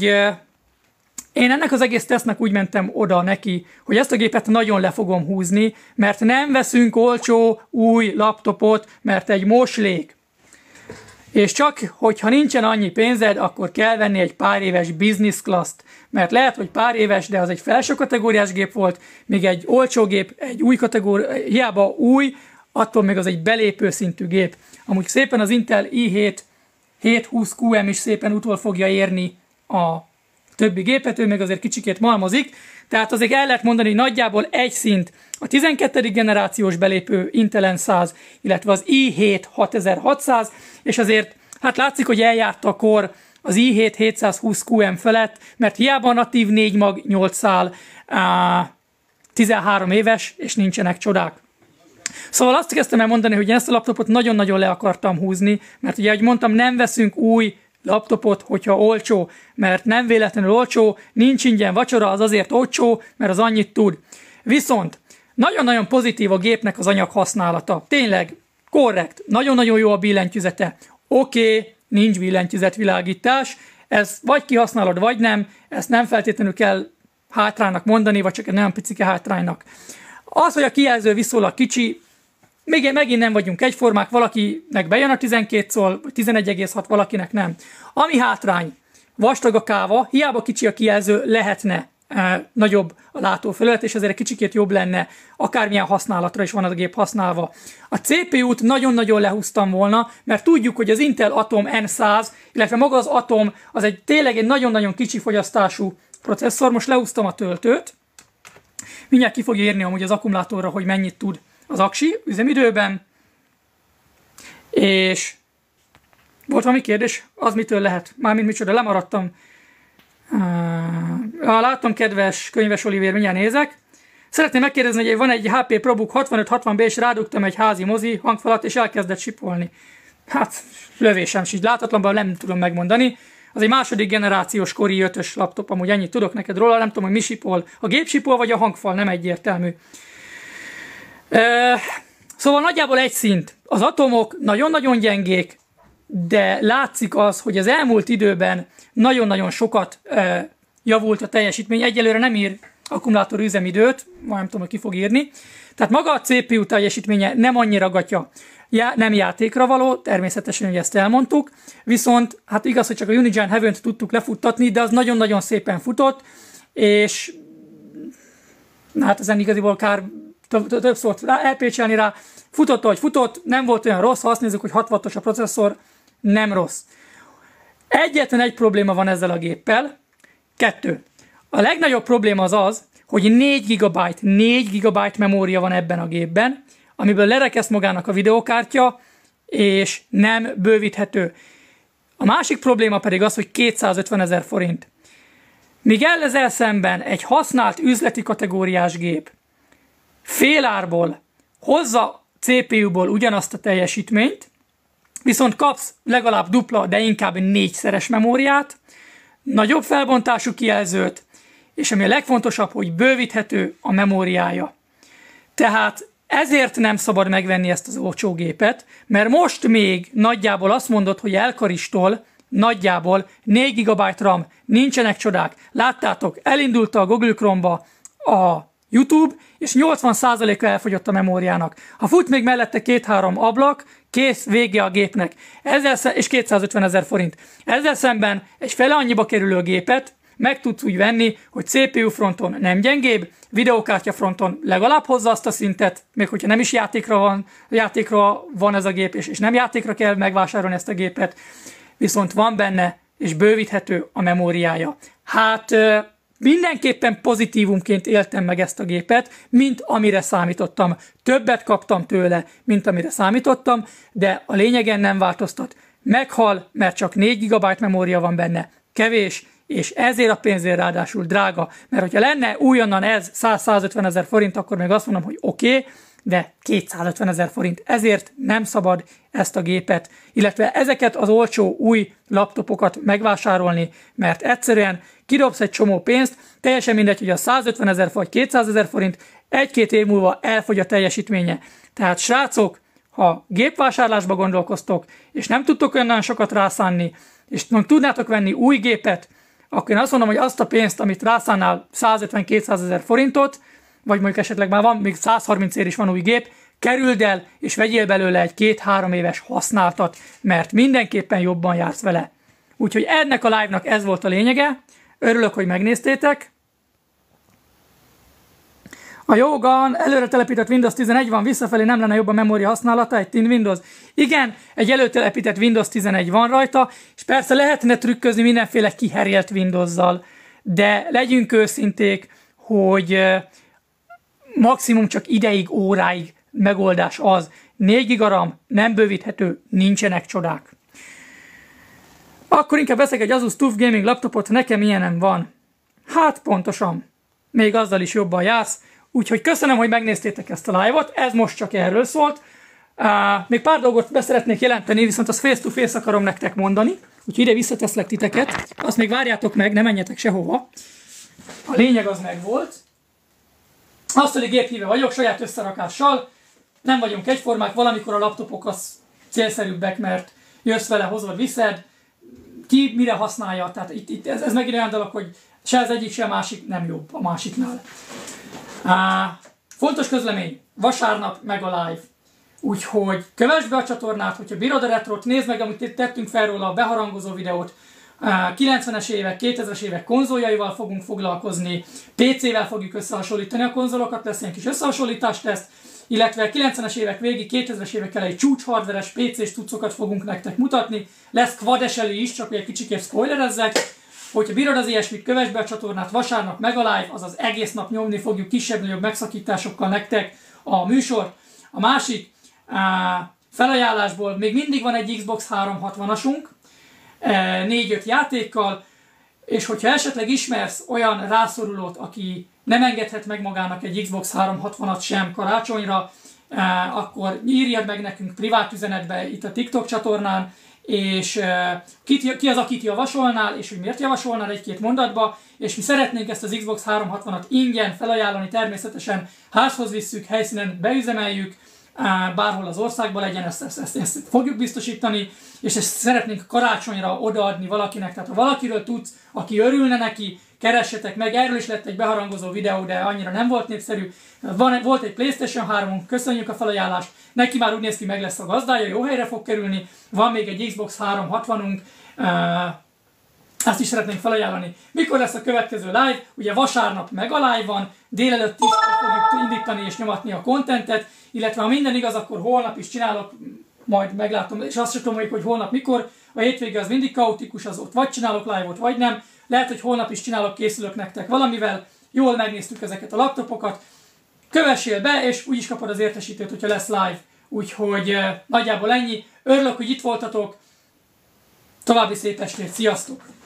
én ennek az egész tesznek úgy mentem oda neki, hogy ezt a gépet nagyon le fogom húzni, mert nem veszünk olcsó új laptopot, mert egy moslék. És csak, hogyha nincsen annyi pénzed, akkor kell venni egy pár éves business class-t. Mert lehet, hogy pár éves, de az egy felső kategóriás gép volt, még egy olcsó gép, egy új kategória, hiába új, attól még az egy belépő szintű gép. Amúgy szépen az Intel i hét hétszázhúsz Q M is szépen utol fogja érni a többi gépet, ő még azért kicsikét malmozik. Tehát azért el lehet mondani, hogy nagyjából egy szint a tizenkettedik generációs belépő Intel N száz, illetve az i hét hatezer-hatszáz, és azért hát látszik, hogy eljárt a kor az i hét hétszázhúsz Q M felett, mert hiába a natív négy mag nyolc szál, tizenhárom éves, és nincsenek csodák. Szóval azt kezdtem el mondani, hogy én ezt a laptopot nagyon-nagyon le akartam húzni, mert ugye, ahogy mondtam, nem veszünk új laptopot, hogyha olcsó, mert nem véletlenül olcsó, nincs ingyen vacsora, az azért olcsó, mert az annyit tud. Viszont nagyon-nagyon pozitív a gépnek az anyag használata. Tényleg korrekt, nagyon-nagyon jó a billentyűzete. Oké, okay, nincs billentyűzetvilágítás, ez vagy kihasználod, vagy nem, ezt nem feltétlenül kell hátránynak mondani, vagy csak egy nagyon picike hátránynak. Az, hogy a kijelző viszonylag kicsi, még megint nem vagyunk egyformák, valakinek bejön a tizenkét szól, vagy tizenegy egész hat, valakinek nem. Ami hátrány, vastag a káva, hiába kicsi a kijelző, lehetne e, nagyobb a látófelület, és ezért egy kicsikét jobb lenne, akármilyen használatra is van az a gép használva. A cé pé út nagyon-nagyon lehúztam volna, mert tudjuk, hogy az Intel Atom N száz, illetve maga az Atom, az egy tényleg egy nagyon-nagyon kicsi fogyasztású processzor. Most lehúztam a töltőt. Mindjárt ki fogja írni amúgy az akkumulátorra, hogy mennyit tud az aksi üzemidőben. És volt valami kérdés? Az mitől lehet? Mármint micsoda, lemaradtam. Uh, látom, kedves könyves Olivér, mindjárt nézek. Szeretném megkérdezni, hogy van egy há pé ProBook hatvanöt hatvan B, és rádugtam egy házi mozi hangfalat, és elkezdett sipolni. Hát, lövésem sincs. Láthatatlanban nem tudom megmondani. Az egy második generációs Core i ötös laptop, amúgy ennyit tudok neked róla, nem tudom, hogy mi sipol. A gép sipol, vagy a hangfal, nem egyértelmű. Uh, szóval nagyjából egy szint. Az atomok nagyon-nagyon gyengék, de látszik az, hogy az elmúlt időben nagyon-nagyon sokat e, javult a teljesítmény. Egyelőre nem ír akkumulátor üzemidőt, majd nem tudom, hogy ki fog írni. Tehát maga a cé pé u teljesítménye nem annyira gatya, já, nem játékra való, természetesen, hogy ezt elmondtuk, viszont hát igaz, hogy csak a Unigen Heaven-t tudtuk lefuttatni, de az nagyon-nagyon szépen futott, és hát ezen igaziból kár több szót elpécselni rá. Futott, ahogy futott, nem volt olyan rossz, ha azt nézzük, hogy hat wattos a processzor, nem rossz. Egyetlen egy probléma van ezzel a géppel. Kettő. A legnagyobb probléma az az, hogy négy gigabyte, négy gigabyte memória van ebben a gépben, amiből lerekeszt magának a videokártya, és nem bővíthető. A másik probléma pedig az, hogy kétszázötvenezer forint. Míg ezzel szemben egy használt üzleti kategóriás gép félárból hozza cé pé u-ból ugyanazt a teljesítményt, viszont kapsz legalább dupla, de inkább négyszeres memóriát, nagyobb felbontású kijelzőt, és ami a legfontosabb, hogy bővíthető a memóriája. Tehát ezért nem szabad megvenni ezt az olcsó gépet, mert most még nagyjából azt mondod, hogy Elkaristól nagyjából négy gigabyte RAM, nincsenek csodák. Láttátok, elindult a Google Chrome-ba a YouTube, és nyolcvan százaléka elfogyott a memóriának. Ha fut még mellette két-három ablak, kész, vége a gépnek. Ezzel szem- és kétszázötvenezer forint. Ezzel szemben egy fele annyiba kerülő gépet meg tudsz úgy venni, hogy cé pé u fronton nem gyengébb, videokártya fronton legalább hozza azt a szintet, még hogyha nem is játékra van, játékra van ez a gép, és, és nem játékra kell megvásárolni ezt a gépet, viszont van benne, és bővíthető a memóriája. Hát mindenképpen pozitívumként éltem meg ezt a gépet, mint amire számítottam. Többet kaptam tőle, mint amire számítottam, de a lényegen nem változtat. Meghal, mert csak négy gigabyte memória van benne. Kevés, és ezért a pénzért ráadásul drága. Mert hogyha lenne újonnan ez száz-százötven ezer forint, akkor még azt mondom, hogy oké, okay, de kétszázötven ezer forint. Ezért nem szabad ezt a gépet, illetve ezeket az olcsó új laptopokat megvásárolni, mert egyszerűen kidobsz egy csomó pénzt, teljesen mindegy, hogy a százötven ezer vagy kétszázezer forint, egy-két év múlva elfogy a teljesítménye. Tehát srácok, ha gépvásárlásba gondolkoztok, és nem tudtok olyan sokat rászánni, és nem tudnátok venni új gépet, akkor én azt mondom, hogy azt a pénzt, amit rászánnál százötven-kétszázezer forintot, vagy mondjuk esetleg már van, még százharminc ér is van új gép, kerüld el, és vegyél belőle egy két-három éves használtat, mert mindenképpen jobban jársz vele. Úgyhogy ennek a live-nak ez volt a lényege. Örülök, hogy megnéztétek. A Jógan előre telepített Windows tizenegy van, visszafelé nem lenne jobb a memória használata, egy Tin Windows. Igen, egy előtelepített Windows tizenegy van rajta, és persze lehetne trükközni mindenféle kiherélt Windows-zal, de legyünk őszinték, hogy maximum csak ideig, óráig megoldás az. négy giga RAM, nem bővíthető, nincsenek csodák. Akkor inkább veszek egy Asus TUF Gaming laptopot, nekem ilyenem van. Hát pontosan, még azzal is jobban jársz. Úgyhogy köszönöm, hogy megnéztétek ezt a live-ot, ez most csak erről szólt. Uh, még pár dolgot beszeretnék jelenteni, viszont azt face-to-face akarom nektek mondani. Úgyhogy ide visszateszlek titeket, azt még várjátok meg, ne menjetek sehova. A lényeg az meg volt. Asztali géphíve vagyok, saját összerakással. Nem vagyunk egyformák, valamikor a laptopok az célszerűbbek, mert jössz vele, hozod, viszed. Ki mire használja, tehát itt, itt ez, ez megint olyan dolog, hogy se az egyik, se a másik nem jobb a másiknál. Uh, fontos közlemény, vasárnap meg a live. Úgyhogy kövess be a csatornát, hogyha bírod a retrot, nézd meg, amit tettünk fel róla, a beharangozó videót. kilencvenes évek, kétezres évek konzoljaival fogunk foglalkozni, pé cével fogjuk összehasonlítani a konzolokat, lesz ilyen kis összehasonlítás teszt, illetve kilencvenes évek végi, kétezres évek elejé csúcs hardveres pé cés cuccokat fogunk nektek mutatni. Lesz quad es el is, csak hogy egy kicsikét spoilerezzek. Hogyha bírod az ilyesmit, kövess be a csatornát, vasárnap meg a live, azaz egész nap nyomni fogjuk kisebb-nagyobb megszakításokkal nektek a műsort. A másik felajánlásból még mindig van egy Xbox háromszázhatvanasunk, négy-öt játékkal, és hogyha esetleg ismersz olyan rászorulót, aki nem engedhet meg magának egy Xbox háromszázhatvanat sem karácsonyra, akkor írjad meg nekünk privát üzenetbe itt a TikTok csatornán, és ki az, akit javasolnál, és hogy miért javasolnál egy-két mondatba, és mi szeretnénk ezt az Xbox háromszázhatvanat ingyen felajánlani, természetesen házhoz visszük, helyszínen beüzemeljük, bárhol az országban legyen, ezt, ezt, ezt, ezt fogjuk biztosítani, és ezt szeretnénk karácsonyra odaadni valakinek, tehát ha valakiről tudsz, aki örülne neki, keressetek meg, erről is lett egy beharangozó videó, de annyira nem volt népszerű. Van, volt egy PlayStation három, köszönjük a felajánlást, neki már úgy néz ki, meg lesz a gazdája, jó helyre fog kerülni, van még egy Xbox háromszázhatvanunk, azt is szeretnénk felajánlani. Mikor lesz a következő live? Ugye vasárnap meg a live van, délelőtt tízkor fogjuk indítani és nyomatni a contentet, illetve ha minden igaz, akkor holnap is csinálok, majd meglátom, és azt sem tudom, hogy holnap mikor. A hétvége az mindig kaotikus, az ott vagy csinálok live-ot, vagy nem. Lehet, hogy holnap is csinálok, készülök nektek valamivel. Jól megnéztük ezeket a laptopokat. Kövessél be, és úgyis kapod az értesítőt, hogyha lesz live. Úgyhogy eh, nagyjából ennyi. Örülök, hogy itt voltatok. További szép estét. Sziasztok!